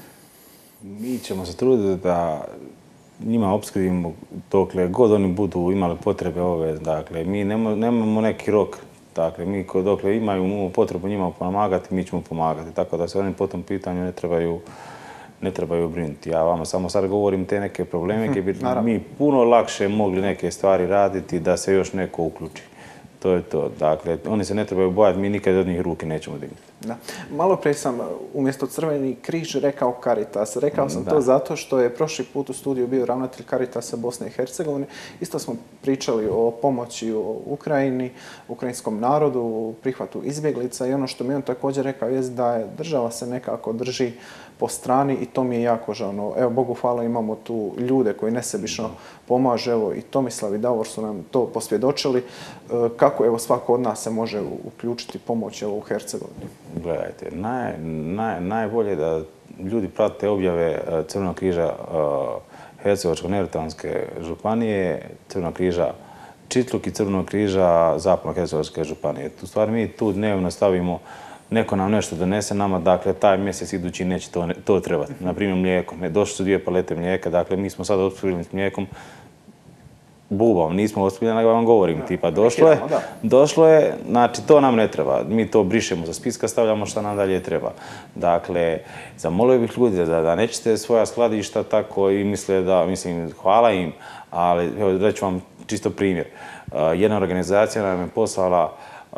Mi ćemo se truditi da njima opskrbimo dokle god oni budu imali potrebe ove. Dakle, mi nemamo neki rok. Dakle, mi dokle imaju potrebu njima pomagati, mi ćemo pomagati. Tako da se oni po tom pitanju ne trebaju brinuti. Ja vama samo sad govorim te neke probleme gdje bi mi puno lakše mogli neke stvari raditi da se još neko uključi. To je to. Dakle, oni se ne trebaju bojati, mi nikad od njih ruke nećemo dignuti. Da. Malo prije sam umjesto Crveni križ rekao Caritas. Rekao sam to zato što je prošli put u studiju bio ravnatelj Caritasa Bosne i Hercegovine. Isto smo pričali o pomoći u Ukrajini, ukrajinskom narodu, u prihvatu izbjeglica i ono što mi on također rekao je da je država se nekako drži po strani i to mi je jako žao. Evo, Bogu hvala, imamo tu ljude koji nesebično pomažu. Evo, i Tomislav i Davor su nam to posvjedočili. Kako evo svako od nas se može uključiti pomoć u Hercegovini? Gledajte, najbolje da ljudi prate objave Crvenog križa Hercegovačko-neretvanske županije, Crvenog križa Čitluk i Crvenog križa Zapadno-hercegovačke županije. U stvari mi tu dnevno stavimo neko nam nešto donese nama, dakle taj mjesec idući neće to trebati. Naprimjer mlijeko, došli su 2 palete mlijeka, dakle mi smo sad opskrbljeni s mlijekom, bubavom, nismo opskrbljeni, nego vam govorim, tipa došlo je, znači to nam ne treba, mi to brišemo za spiska, stavljamo šta nam dalje treba. Dakle, zamolio bih ljudi da nećete svoja skladišta tako i misle da, hvala im, ali evo reći vam čisto primjer. Jedna organizacija nam je poslala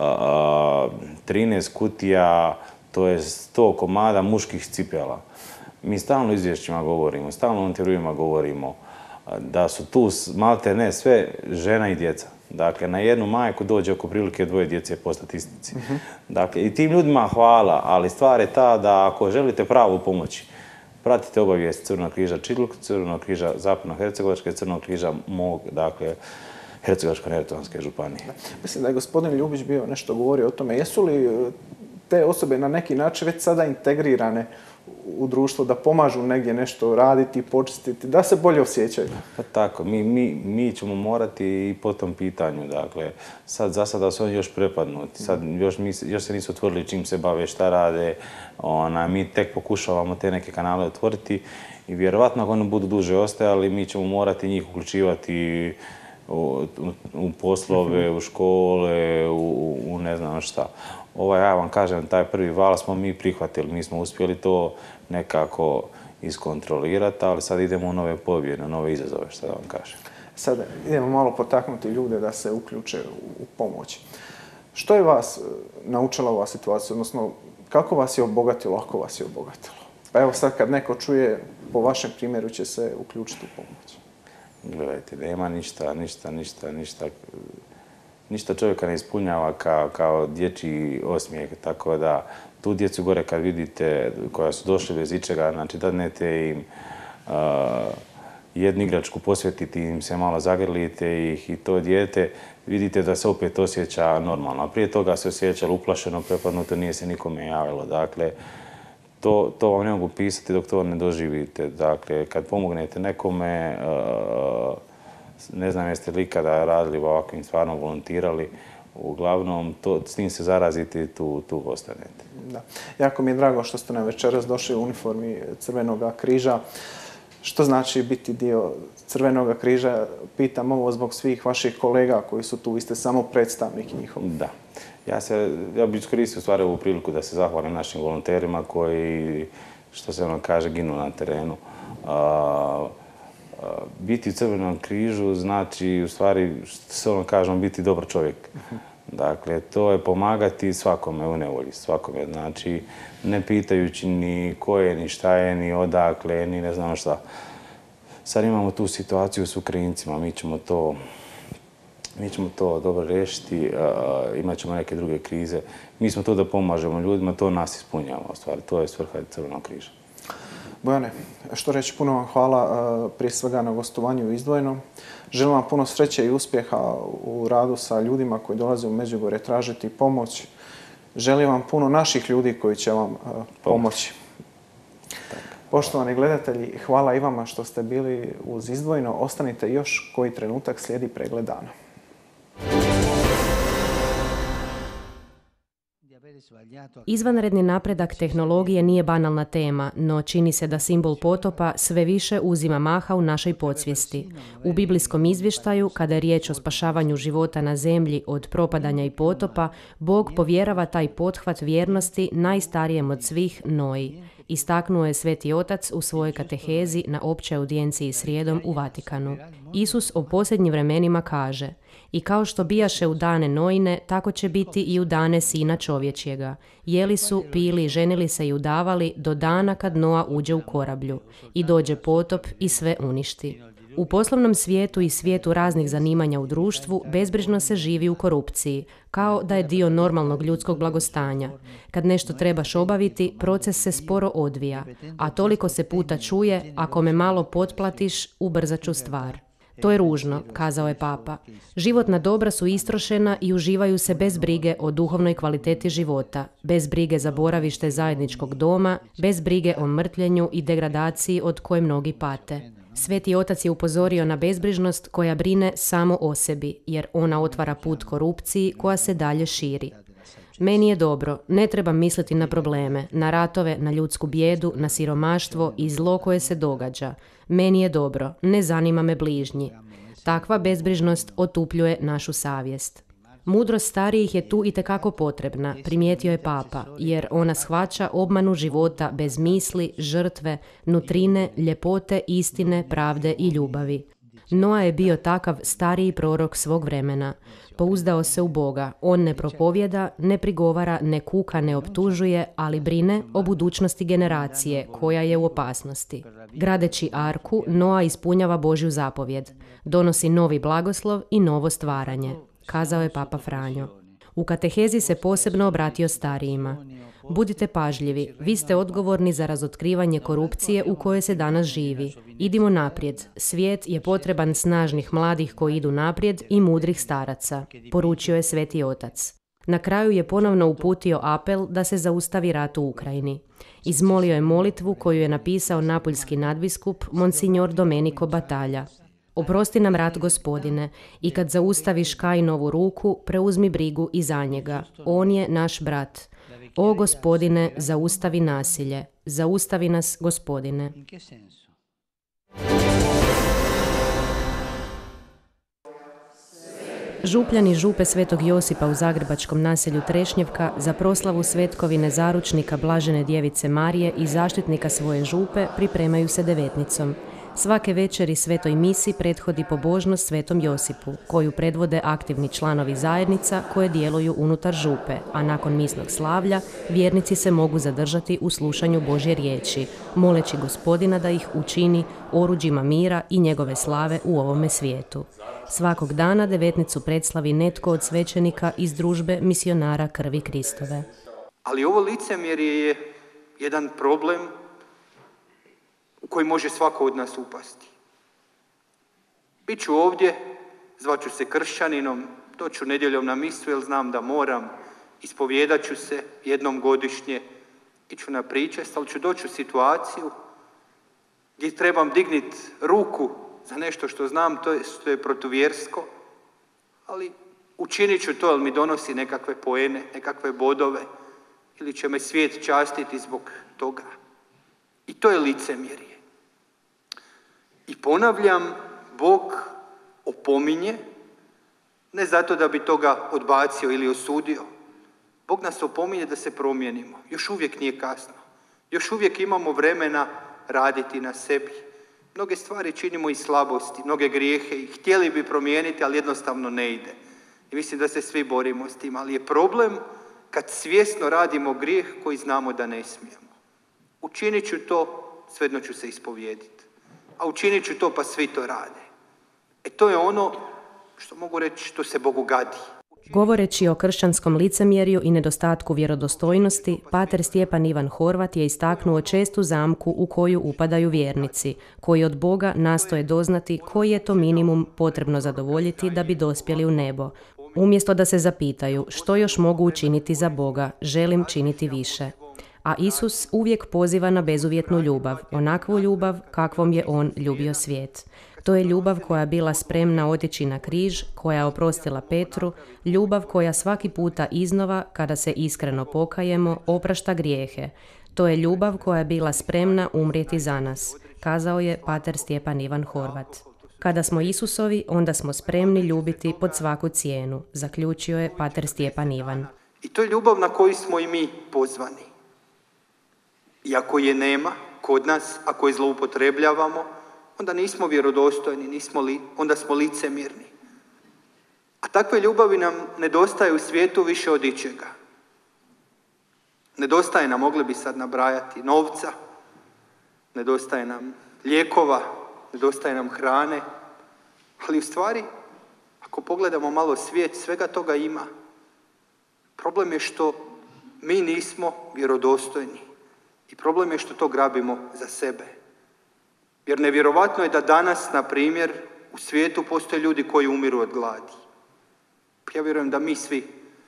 13 kutija, to je 100 komada muških cipela. Mi stalno u izvješćima govorimo, stalno u intervjuima govorimo da su tu malte ne sve žena i djeca. Dakle, na jednu majku dođe oko prilike 2 djece po statistici. Dakle, i tim ljudima hvala, ali stvar je ta da ako želite pravu pomoći, pratite obavijest Crvenog križa Čitluk, Crvenog križa Zapadno-hercegovačke, Crvenog križa mog, dakle, Hercegovačko-neretvanske županije. Mislim da je gospodin Ljubić bio nešto govorio o tome. Jesu li te osobe na neki način već sada integrirane u društvo, da pomažu negdje nešto raditi, počistiti, da se bolje osjećaju? Pa tako, mi ćemo morati i po tom pitanju. Dakle, za sada su oni još prepadnuti. Sad još se nisu otvorili čim se bave, šta rade. Mi tek pokušavamo te neke kanale otvoriti i vjerovatno ako oni budu duže ostajali, mi ćemo morati njih uključivati u poslove, u škole, u ne znam šta. Ja vam kažem, taj prvi val smo mi prihvatili, mi smo uspjeli to nekako iskontrolirati, ali sad idemo u nove pobjede, nove izazove, što da vam kažem. Sad idemo malo potaknuti ljude da se uključe u pomoć. Što je vas naučila ova situacija, odnosno kako vas je obogatilo, ako vas je obogatilo? Pa evo sad kad neko čuje, po vašem primjeru će se uključiti u pomoć. Gledajte, nema ništa čovjeka ne ispunjava kao dječji osmijeh, tako da tu djecu gore kad vidite koja su došli bez ičega, znači dadnete im jednu igračku posvetiti im se, malo zagrlite ih i to dijete, vidite da se opet osjeća normalno. A prije toga se osjećalo uplašeno, prepadnuto, nije se nikome javilo. Dakle, to vam ne mogu pisati dok to ne doživite. Dakle, kad pomognete nekome, ne znam jeste li ikada radili ovakvim, stvarno volontirali, uglavnom s tim se zarazite i tu ostanete. Da. Jako mi je drago što ste nam večeras došli u uniformi Crvenog križa. Što znači biti dio Crvenog križa? Pitam ovo zbog svih vaših kolega koji su tu, vi ste samo predstavnik njihov. Da. Ja bih iskoristio stvari ovu priliku da se zahvalim našim volonterima koji, što se kaže, ginu na terenu. Biti u Crvenom križu znači, u stvari, što se kažemo, biti dobar čovjek. Dakle, to je pomagati svakome u nevolji, svakome. Znači, ne pitajući ni ko je, ni šta je, ni odakle, ni ne znam šta. Sad imamo tu situaciju s Ukrajincima, mi ćemo to dobro riješiti, imat ćemo neke druge krize. Mi smo to da pomažemo ljudima, to nas ispunjava u stvari, to je svrha Crvenog križa. Bojane, što reći, puno vam hvala prije svega na gostovanju u Izdvojeno. Želim vam puno sreće i uspjeha u radu sa ljudima koji dolaze u Međugorje tražiti pomoć. Želim vam puno naših ljudi koji će vam pomoći. Poštovani gledatelji, hvala i vama što ste bili uz Izdvojeno. Ostanite još koji trenutak, slijedi pregled dana. Izvanredni napredak tehnologije nije banalna tema, no čini se da simbol potopa sve više uzima maha u našoj podsvijesti. U biblijskom izvještaju, kada je riječ o spašavanju života na zemlji od propadanja i potopa, Bog povjerava taj pothvat vjernosti najstarijem od svih, Noji. Istaknuo je Sveti Otac u svojoj katehezi na općoj audijenciji srijedom u Vatikanu. Isus o posljednjim vremenima kaže: "I kao što bijaše u dane Noine, tako će biti i u dane Sina čovječjega. Jeli su, pili, ženili se i udavali do dana kad Noa uđe u korablju. I dođe potop i sve uništi." U poslovnom svijetu i svijetu raznih zanimanja u društvu bezbrižno se živi u korupciji, kao da je dio normalnog ljudskog blagostanja. Kad nešto trebaš obaviti, proces se sporo odvija, a toliko se puta čuje: "Ako me malo potplatiš, ubrzat ću stvar." To je ružno, kazao je Papa. Životna dobra su istrošena i uživaju se bez brige o duhovnoj kvaliteti života, bez brige za boravište zajedničkog doma, bez brige o mrtljenju i degradaciji od koje mnogi pate. Sveti Otac je upozorio na bezbrižnost koja brine samo o sebi, jer ona otvara put korupciji koja se dalje širi. Meni je dobro, ne trebam misliti na probleme, na ratove, na ljudsku bijedu, na siromaštvo i zlo koje se događa. Meni je dobro, ne zanima me bližnji. Takva bezbrižnost otupljuje našu savjest. Mudrost starijih je tu itekako potrebna, primijetio je Papa, jer ona shvaća obmanu života bez misli, žrtve, nutrine, ljepote, istine, pravde i ljubavi. Noa je bio takav stariji prorok svog vremena. Pouzdao se u Boga, on ne propovjeda, ne prigovara, ne kuka, ne optužuje, ali brine o budućnosti generacije koja je u opasnosti. Gradeći arku, Noa ispunjava Božju zapovjed. Donosi novi blagoslov i novo stvaranje, kazao je Papa Franjo. U katehezi se posebno obratio starijima. Budite pažljivi, vi ste odgovorni za razotkrivanje korupcije u kojoj se danas živi. Idimo naprijed, svijet je potreban snažnih mladih koji idu naprijed i mudrih staraca, poručio je Sveti Otac. Na kraju je ponovno uputio apel da se zaustavi rat u Ukrajini. Izmolio je molitvu koju je napisao napoljski nadbiskup Monsignor Domenico Batalja. Oprosti nam rat, Gospodine, i kad zaustaviš Kainovu ruku, preuzmi brigu i za njega. On je naš brat. O Gospodine, zaustavi nasilje. Zaustavi nas, Gospodine. Župljani župe Svetog Josipa u zagrebačkom naselju Trešnjevka za proslavu svetkovine zaručnika Blažene Djevice Marije i zaštitnika svoje župe pripremaju se devetnicom. Svake večeri svetoj misi prethodi pobožnost Svetom Josipu, koju predvode aktivni članovi zajednica koje djeluju unutar župe, a nakon misnog slavlja vjernici se mogu zadržati u slušanju Božje riječi, moleći Gospodina da ih učini oruđima mira i njegove slave u ovome svijetu. Svakog dana devetnicu predslavi netko od svećenika iz družbe misionara krvi Kristove. Ali ovo licemjerje je jedan problem u koji može svako od nas upasti. Biću ovdje, zvaću se kršćaninom, doću nedjeljom na misu jer znam da moram, ispovjedat ću se jednom godišnje, iću na pričest, ali ću doći u situaciju gdje trebam digniti ruku za nešto što znam, to je protuvjersko, ali učinit ću to jer mi donosi nekakve poene, nekakve bodove, ili će me svijet častiti zbog toga. I to je licemjerje. I ponavljam, Bog opominje, ne zato da bi toga odbacio ili osudio. Bog nas opominje da se promijenimo. Još uvijek nije kasno. Još uvijek imamo vremena raditi na sebi. Mnoge stvari činimo iz slabosti, mnoge grijehe i htjeli bi promijeniti, ali jednostavno ne ide. I mislim da se svi borimo s tim, ali je problem kad svjesno radimo grijeh koji znamo da ne smijemo. Učinit ću to, svejedno ću se ispovijediti. A učinit ću to, pa svi to rade. To je ono što mogu reći što se Bogu gadi. Govoreći o kršćanskom licemjerju i nedostatku vjerodostojnosti, pater Stjepan Ivan Horvat je istaknuo čestu zamku u koju upadaju vjernici, koji od Boga nastoje doznati koji je to minimum potrebno zadovoljiti da bi dospjeli u nebo. Umjesto da se zapitaju što još mogu učiniti za Boga, želim činiti više. A Isus uvijek poziva na bezuvjetnu ljubav, onakvu ljubav kakvom je On ljubio svijet. To je ljubav koja je bila spremna otići na križ, koja je oprostila Petru, ljubav koja svaki puta iznova, kada se iskreno pokajemo, oprašta grijehe. To je ljubav koja je bila spremna umrijeti za nas, kazao je pater Stjepan Ivan Horvat. Kada smo Isusovi, onda smo spremni ljubiti pod svaku cijenu, zaključio je pater Stjepan Ivan. I to je ljubav na koju smo i mi pozvani. I ako je nema kod nas, ako je zloupotrebljavamo, onda nismo vjerodostojni, onda smo licemjerni. A takve ljubavi nam nedostaje u svijetu više od ičega. Nedostaje nam, mogli bi sad nabrajati, novca, nedostaje nam lijekova, nedostaje nam hrane, ali u stvari, ako pogledamo malo svijet, svega toga ima. Problem je što mi nismo vjerodostojni i problem je što to grabimo za sebe. Jer nevjerovatno je da danas, na primjer, u svijetu postoje ljudi koji umiru od gladi. Ja vjerujem da mi svi,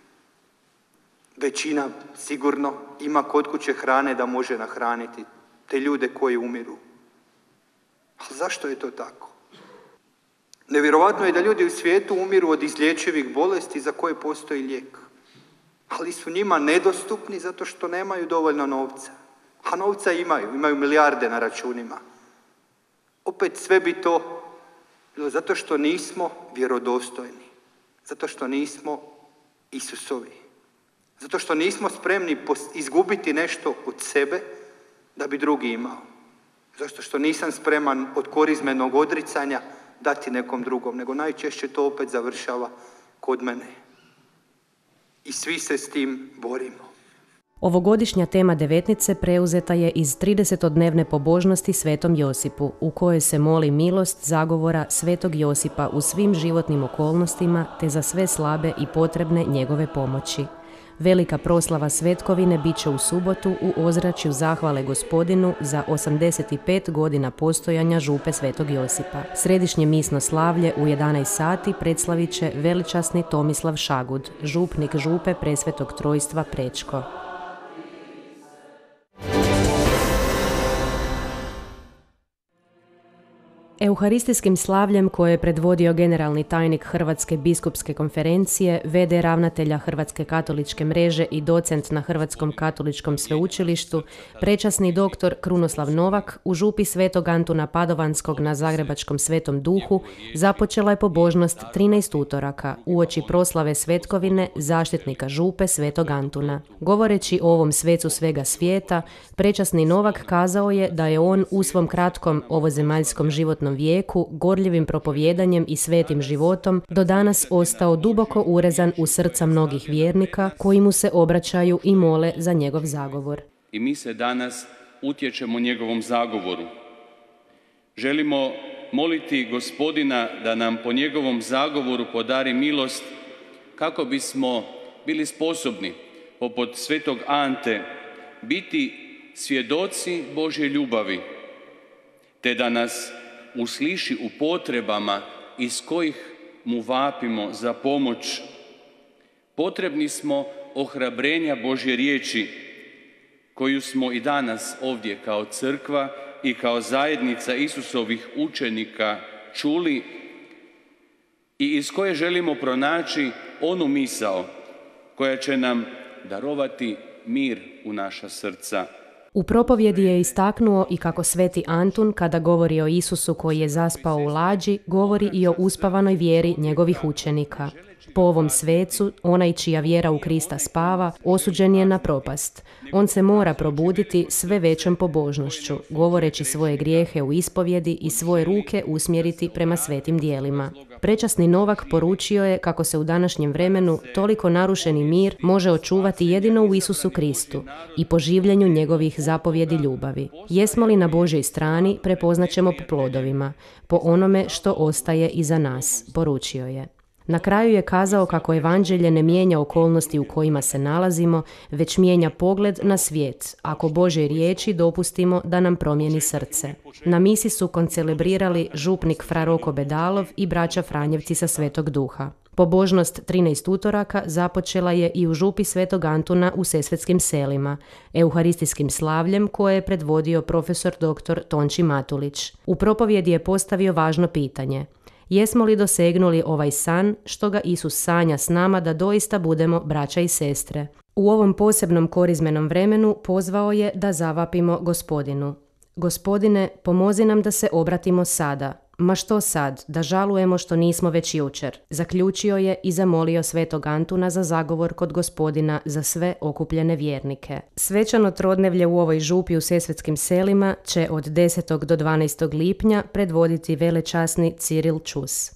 većina sigurno, ima kod kuće hrane da može nahraniti te ljude koji umiru. Ali zašto je to tako? Nevjerovatno je da ljudi u svijetu umiru od izlječivih bolesti za koje postoji lijek. Ali su njima nedostupni zato što nemaju dovoljno novca. A novca imaju milijarde na računima. Opet sve bi to bilo zato što nismo vjerodostojni. Zato što nismo Isusovi. Zato što nismo spremni izgubiti nešto od sebe da bi drugi imao. Zato što nisam spreman od korizmenog odricanja dati nekom drugom, nego najčešće to opet završava kod mene. I svi se s tim borimo. Ovogodišnja tema devetnice preuzeta je iz 30-dnevne pobožnosti Svetom Josipu, u kojoj se moli milost zagovora Svetog Josipa u svim životnim okolnostima te za sve slabe i potrebne njegove pomoći. Velika proslava svetkovine bit će u subotu u ozračju zahvale Gospodinu za 85 godina postojanja župe Svetog Josipa. Središnje misno slavlje u 11 sati predslavit će veličasni Tomislav Šagud, župnik župe Presvetog Trojstva Prečko. Euharistijskim slavljem koje je predvodio generalni tajnik Hrvatske biskupske konferencije, v.d. ravnatelja Hrvatske katoličke mreže i docent na Hrvatskom katoličkom sveučilištu, prečasni doktor Krunoslav Novak u župi Svetog Antuna Padovanskog na Zagrebačkom Svetom Duhu započela je pobožnost 13 utoraka uoči proslave svetkovine zaštitnika župe Svetog Antuna. Govoreći o ovom svecu svega svijeta, prečasni Novak kazao je da je on u svom kratkom ovozemaljskom životnom vijeku, gorljivim propovjedanjem i svetim životom do danas ostao duboko urezan u srca mnogih vjernika koji mu se obraćaju i mole za njegov zagovor. I mi se danas utječemo njegovom zagovoru. Želimo moliti Gospodina da nam po njegovom zagovoru podari milost kako bismo bili sposobni, poput svetog Ante, biti svjedoci Božje ljubavi, te da nas usliši u potrebama iz kojih mu vapimo za pomoć. Potrebni smo ohrabrenja Božje riječi, koju smo i danas ovdje kao crkva i kao zajednica Isusovih učenika čuli i iz koje želimo pronaći onu misao koja će nam darovati mir u naša srca. U propovjedi je istaknuo i kako sveti Antun, kada govori o Isusu koji je zaspao u lađi, govori i o uspavanoj vjeri njegovih učenika. Po ovom svecu, onaj čija vjera u Krista spava, osuđen je na propast. On se mora probuditi sve većom pobožnošću, govoreći svoje grijehe u ispovjedi i svoje ruke usmjeriti prema svetim dijelima. Prečasni Novak poručio je kako se u današnjem vremenu toliko narušeni mir može očuvati jedino u Isusu Kristu i po življenju njegovih zapovjedi ljubavi. Jesmo li na Božjoj strani, prepoznaćemo po plodovima, po onome što ostaje iza nas, poručio je. Na kraju je kazao kako evanđelje ne mijenja okolnosti u kojima se nalazimo, već mijenja pogled na svijet, ako Božje riječi dopustimo da nam promijeni srce. Na misi su koncelebrirali župnik fra Roko Bedalov i braća Franjevci sa Svetog Duha. Pobožnost 13 utoraka započela je i u župi Svetog Antuna u Sesvetskim selima, euharistijskim slavljem koje je predvodio profesor dr. Tonči Matulić. U propovjedi je postavio važno pitanje: jesmo li dosegnuli ovaj san što ga Isus sanja s nama da doista budemo braća i sestre? U ovom posebnom korizmenom vremenu pozvao je da zavapimo Gospodinu. Gospodine, pomozi nam da se obratimo sada. Ma što sad, da žalujemo što nismo već jučer? Zaključio je i zamolio Svetog Antuna za zagovor kod Gospodina za sve okupljene vjernike. Svečano trodnevlje u ovoj župi u Sesvetskim selima će od 10. do 12. lipnja predvoditi velečasni Ciril Čus.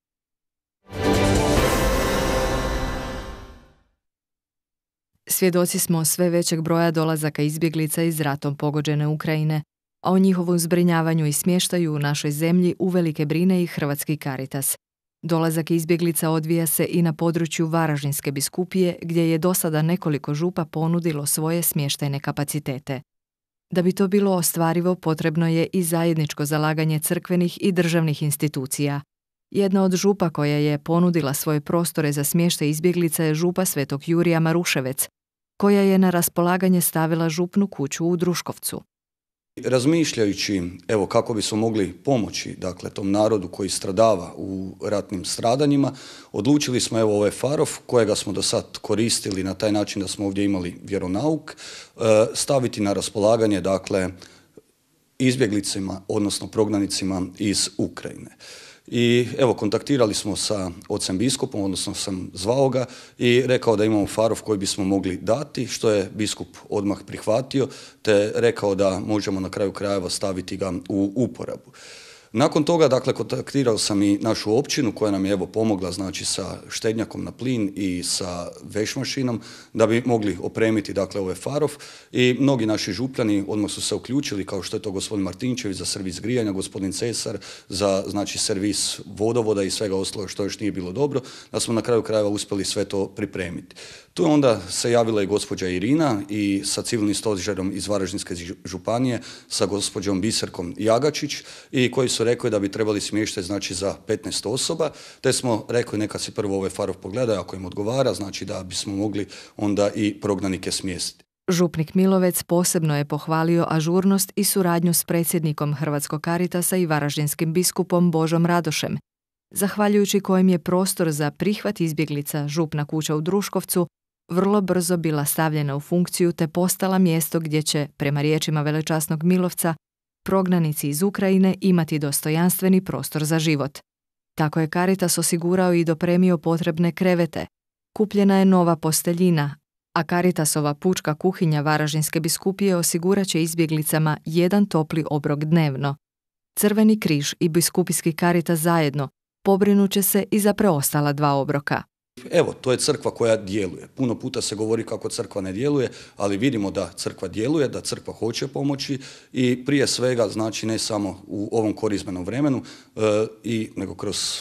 Svjedoci smo sve većeg broja dolazaka izbjeglica iz ratom pogođene Ukrajine, a o njihovom zbrinjavanju i smještaju u našoj zemlji uvelike brine i Hrvatski Caritas. Dolazak izbjeglica odvija se i na području Varaždinske biskupije, gdje je do sada nekoliko župa ponudilo svoje smještajne kapacitete. Da bi to bilo ostvarivo, potrebno je i zajedničko zalaganje crkvenih i državnih institucija. Jedna od župa koja je ponudila svoje prostore za smještaj izbjeglica je župa Svetog Jurija Maruševec, koja je na raspolaganje stavila župnu kuću u Druškovcu. Razmišljajući kako bismo mogli pomoći tom narodu koji stradava u ratnim stradanjima, odlučili smo ovaj Farov, kojega smo do sad koristili na taj način da smo ovdje imali vjeronauk, staviti na raspolaganje izbjeglicima, odnosno prognanicima iz Ukrajine. I kontaktirali smo sa ocem biskupom, odnosno sam zvao ga i rekao da imamo Farov koji bismo mogli dati, što je biskup odmah prihvatio, te rekao da možemo na kraju krajeva staviti ga u uporabu. Nakon toga, kontaktirao sam i našu općinu koja nam je pomogla sa štednjakom na plin i sa vešmašinom da bi mogli opremiti ovaj Farov i mnogi naši župljani odmah su se uključili, kao što je to gospodin Martinčević za servis grijanja, gospodin Cesar za servis vodovoda i svega ostalo što još nije bilo dobro, da smo na kraju krajeva uspjeli sve to pripremiti. Tu onda se javila i gospođa Irina i sa civilnim stožerom iz Varaždinske županije sa gospođom Biserkom Jagačić i koji su rekli da bi trebali smještati za 15 osoba, te smo rekli neka si prvo ovaj Farov pogledaju ako im odgovara, da bismo mogli onda i prognanike smjestiti. Župnik Milovec posebno je pohvalio ažurnost i suradnju s predsjednikom Hrvatskog Caritasa i varaždinskim biskupom Božom Radošem, zahvaljujući kojem je prostor za prihvat izbjeglica župna kuća u Druškovcu vrlo brzo bila stavljena u funkciju te postala mjesto gdje će, prema riječima velečasnog Milovca, prognanici iz Ukrajine imati dostojanstveni prostor za život. Tako je Caritas osigurao i dopremio potrebne krevete. Kupljena je nova posteljina, a Caritasova pučka kuhinja Varaždinske biskupije osigurat će izbjeglicama 1 topli obrok dnevno. Crveni križ i biskupijski Caritas zajedno pobrinut će se i za preostala 2 obroka. To je crkva koja djeluje. Puno puta se govori kako crkva ne djeluje, ali vidimo da crkva djeluje, da crkva hoće pomoći i prije svega, ne samo u ovom korizmenom vremenu, nego kroz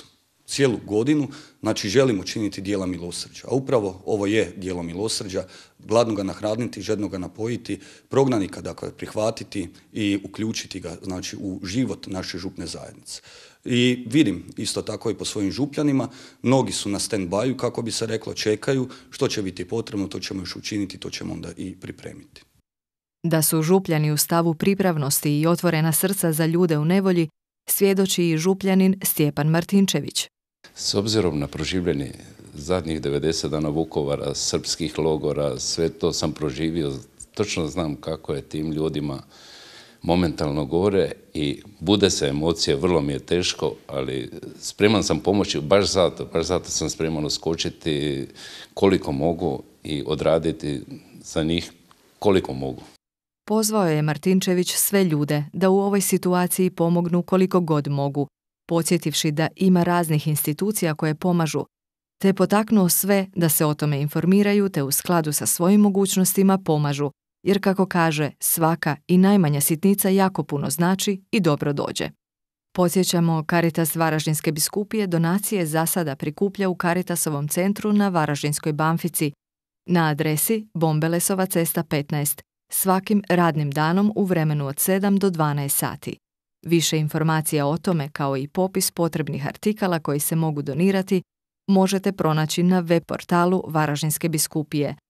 cijelu godinu, znači želimo činiti djela milosrđa. A upravo ovo je djelo milosrđa, gladnoga nahraniti, žednoga napojiti, prognanika dakle prihvatiti i uključiti ga znači u život naše župne zajednice. I vidim isto tako i po svojim župljanima, mnogi su na stand-byu, kako bi se reklo, čekaju što će biti potrebno, to ćemo još učiniti, to ćemo onda i pripremiti. Da su župljani u stavu pripravnosti i otvorena srca za ljude u nevolji, svjedoči i župljanin Stjepan Martinčević. S obzirom na proživljenje zadnjih 90 dana Vukovara, srpskih logora, sve to sam proživio, točno znam kako je tim ljudima momentalno gore i bude se emocije, vrlo mi je teško, ali spreman sam pomoći, baš zato sam spreman uskočiti koliko mogu i odraditi za njih koliko mogu. Pozvao je Martinčević sve ljude da u ovoj situaciji pomognu koliko god mogu, podsjetivši da ima raznih institucija koje pomažu, te potaknuo sve da se o tome informiraju te u skladu sa svojim mogućnostima pomažu, jer kako kaže, svaka i najmanja sitnica jako puno znači i dobro dođe. Podsjećamo, Caritas Varaždinske biskupije donacije za sada prikuplja u Caritasovom centru na Varaždinskoj Banfici, na adresi Bombelesova cesta 15, svakim radnim danom u vremenu od 7 do 12 sati. Više informacija o tome, kao i popis potrebnih artikala koji se mogu donirati, možete pronaći na web portalu Varaždinske biskupije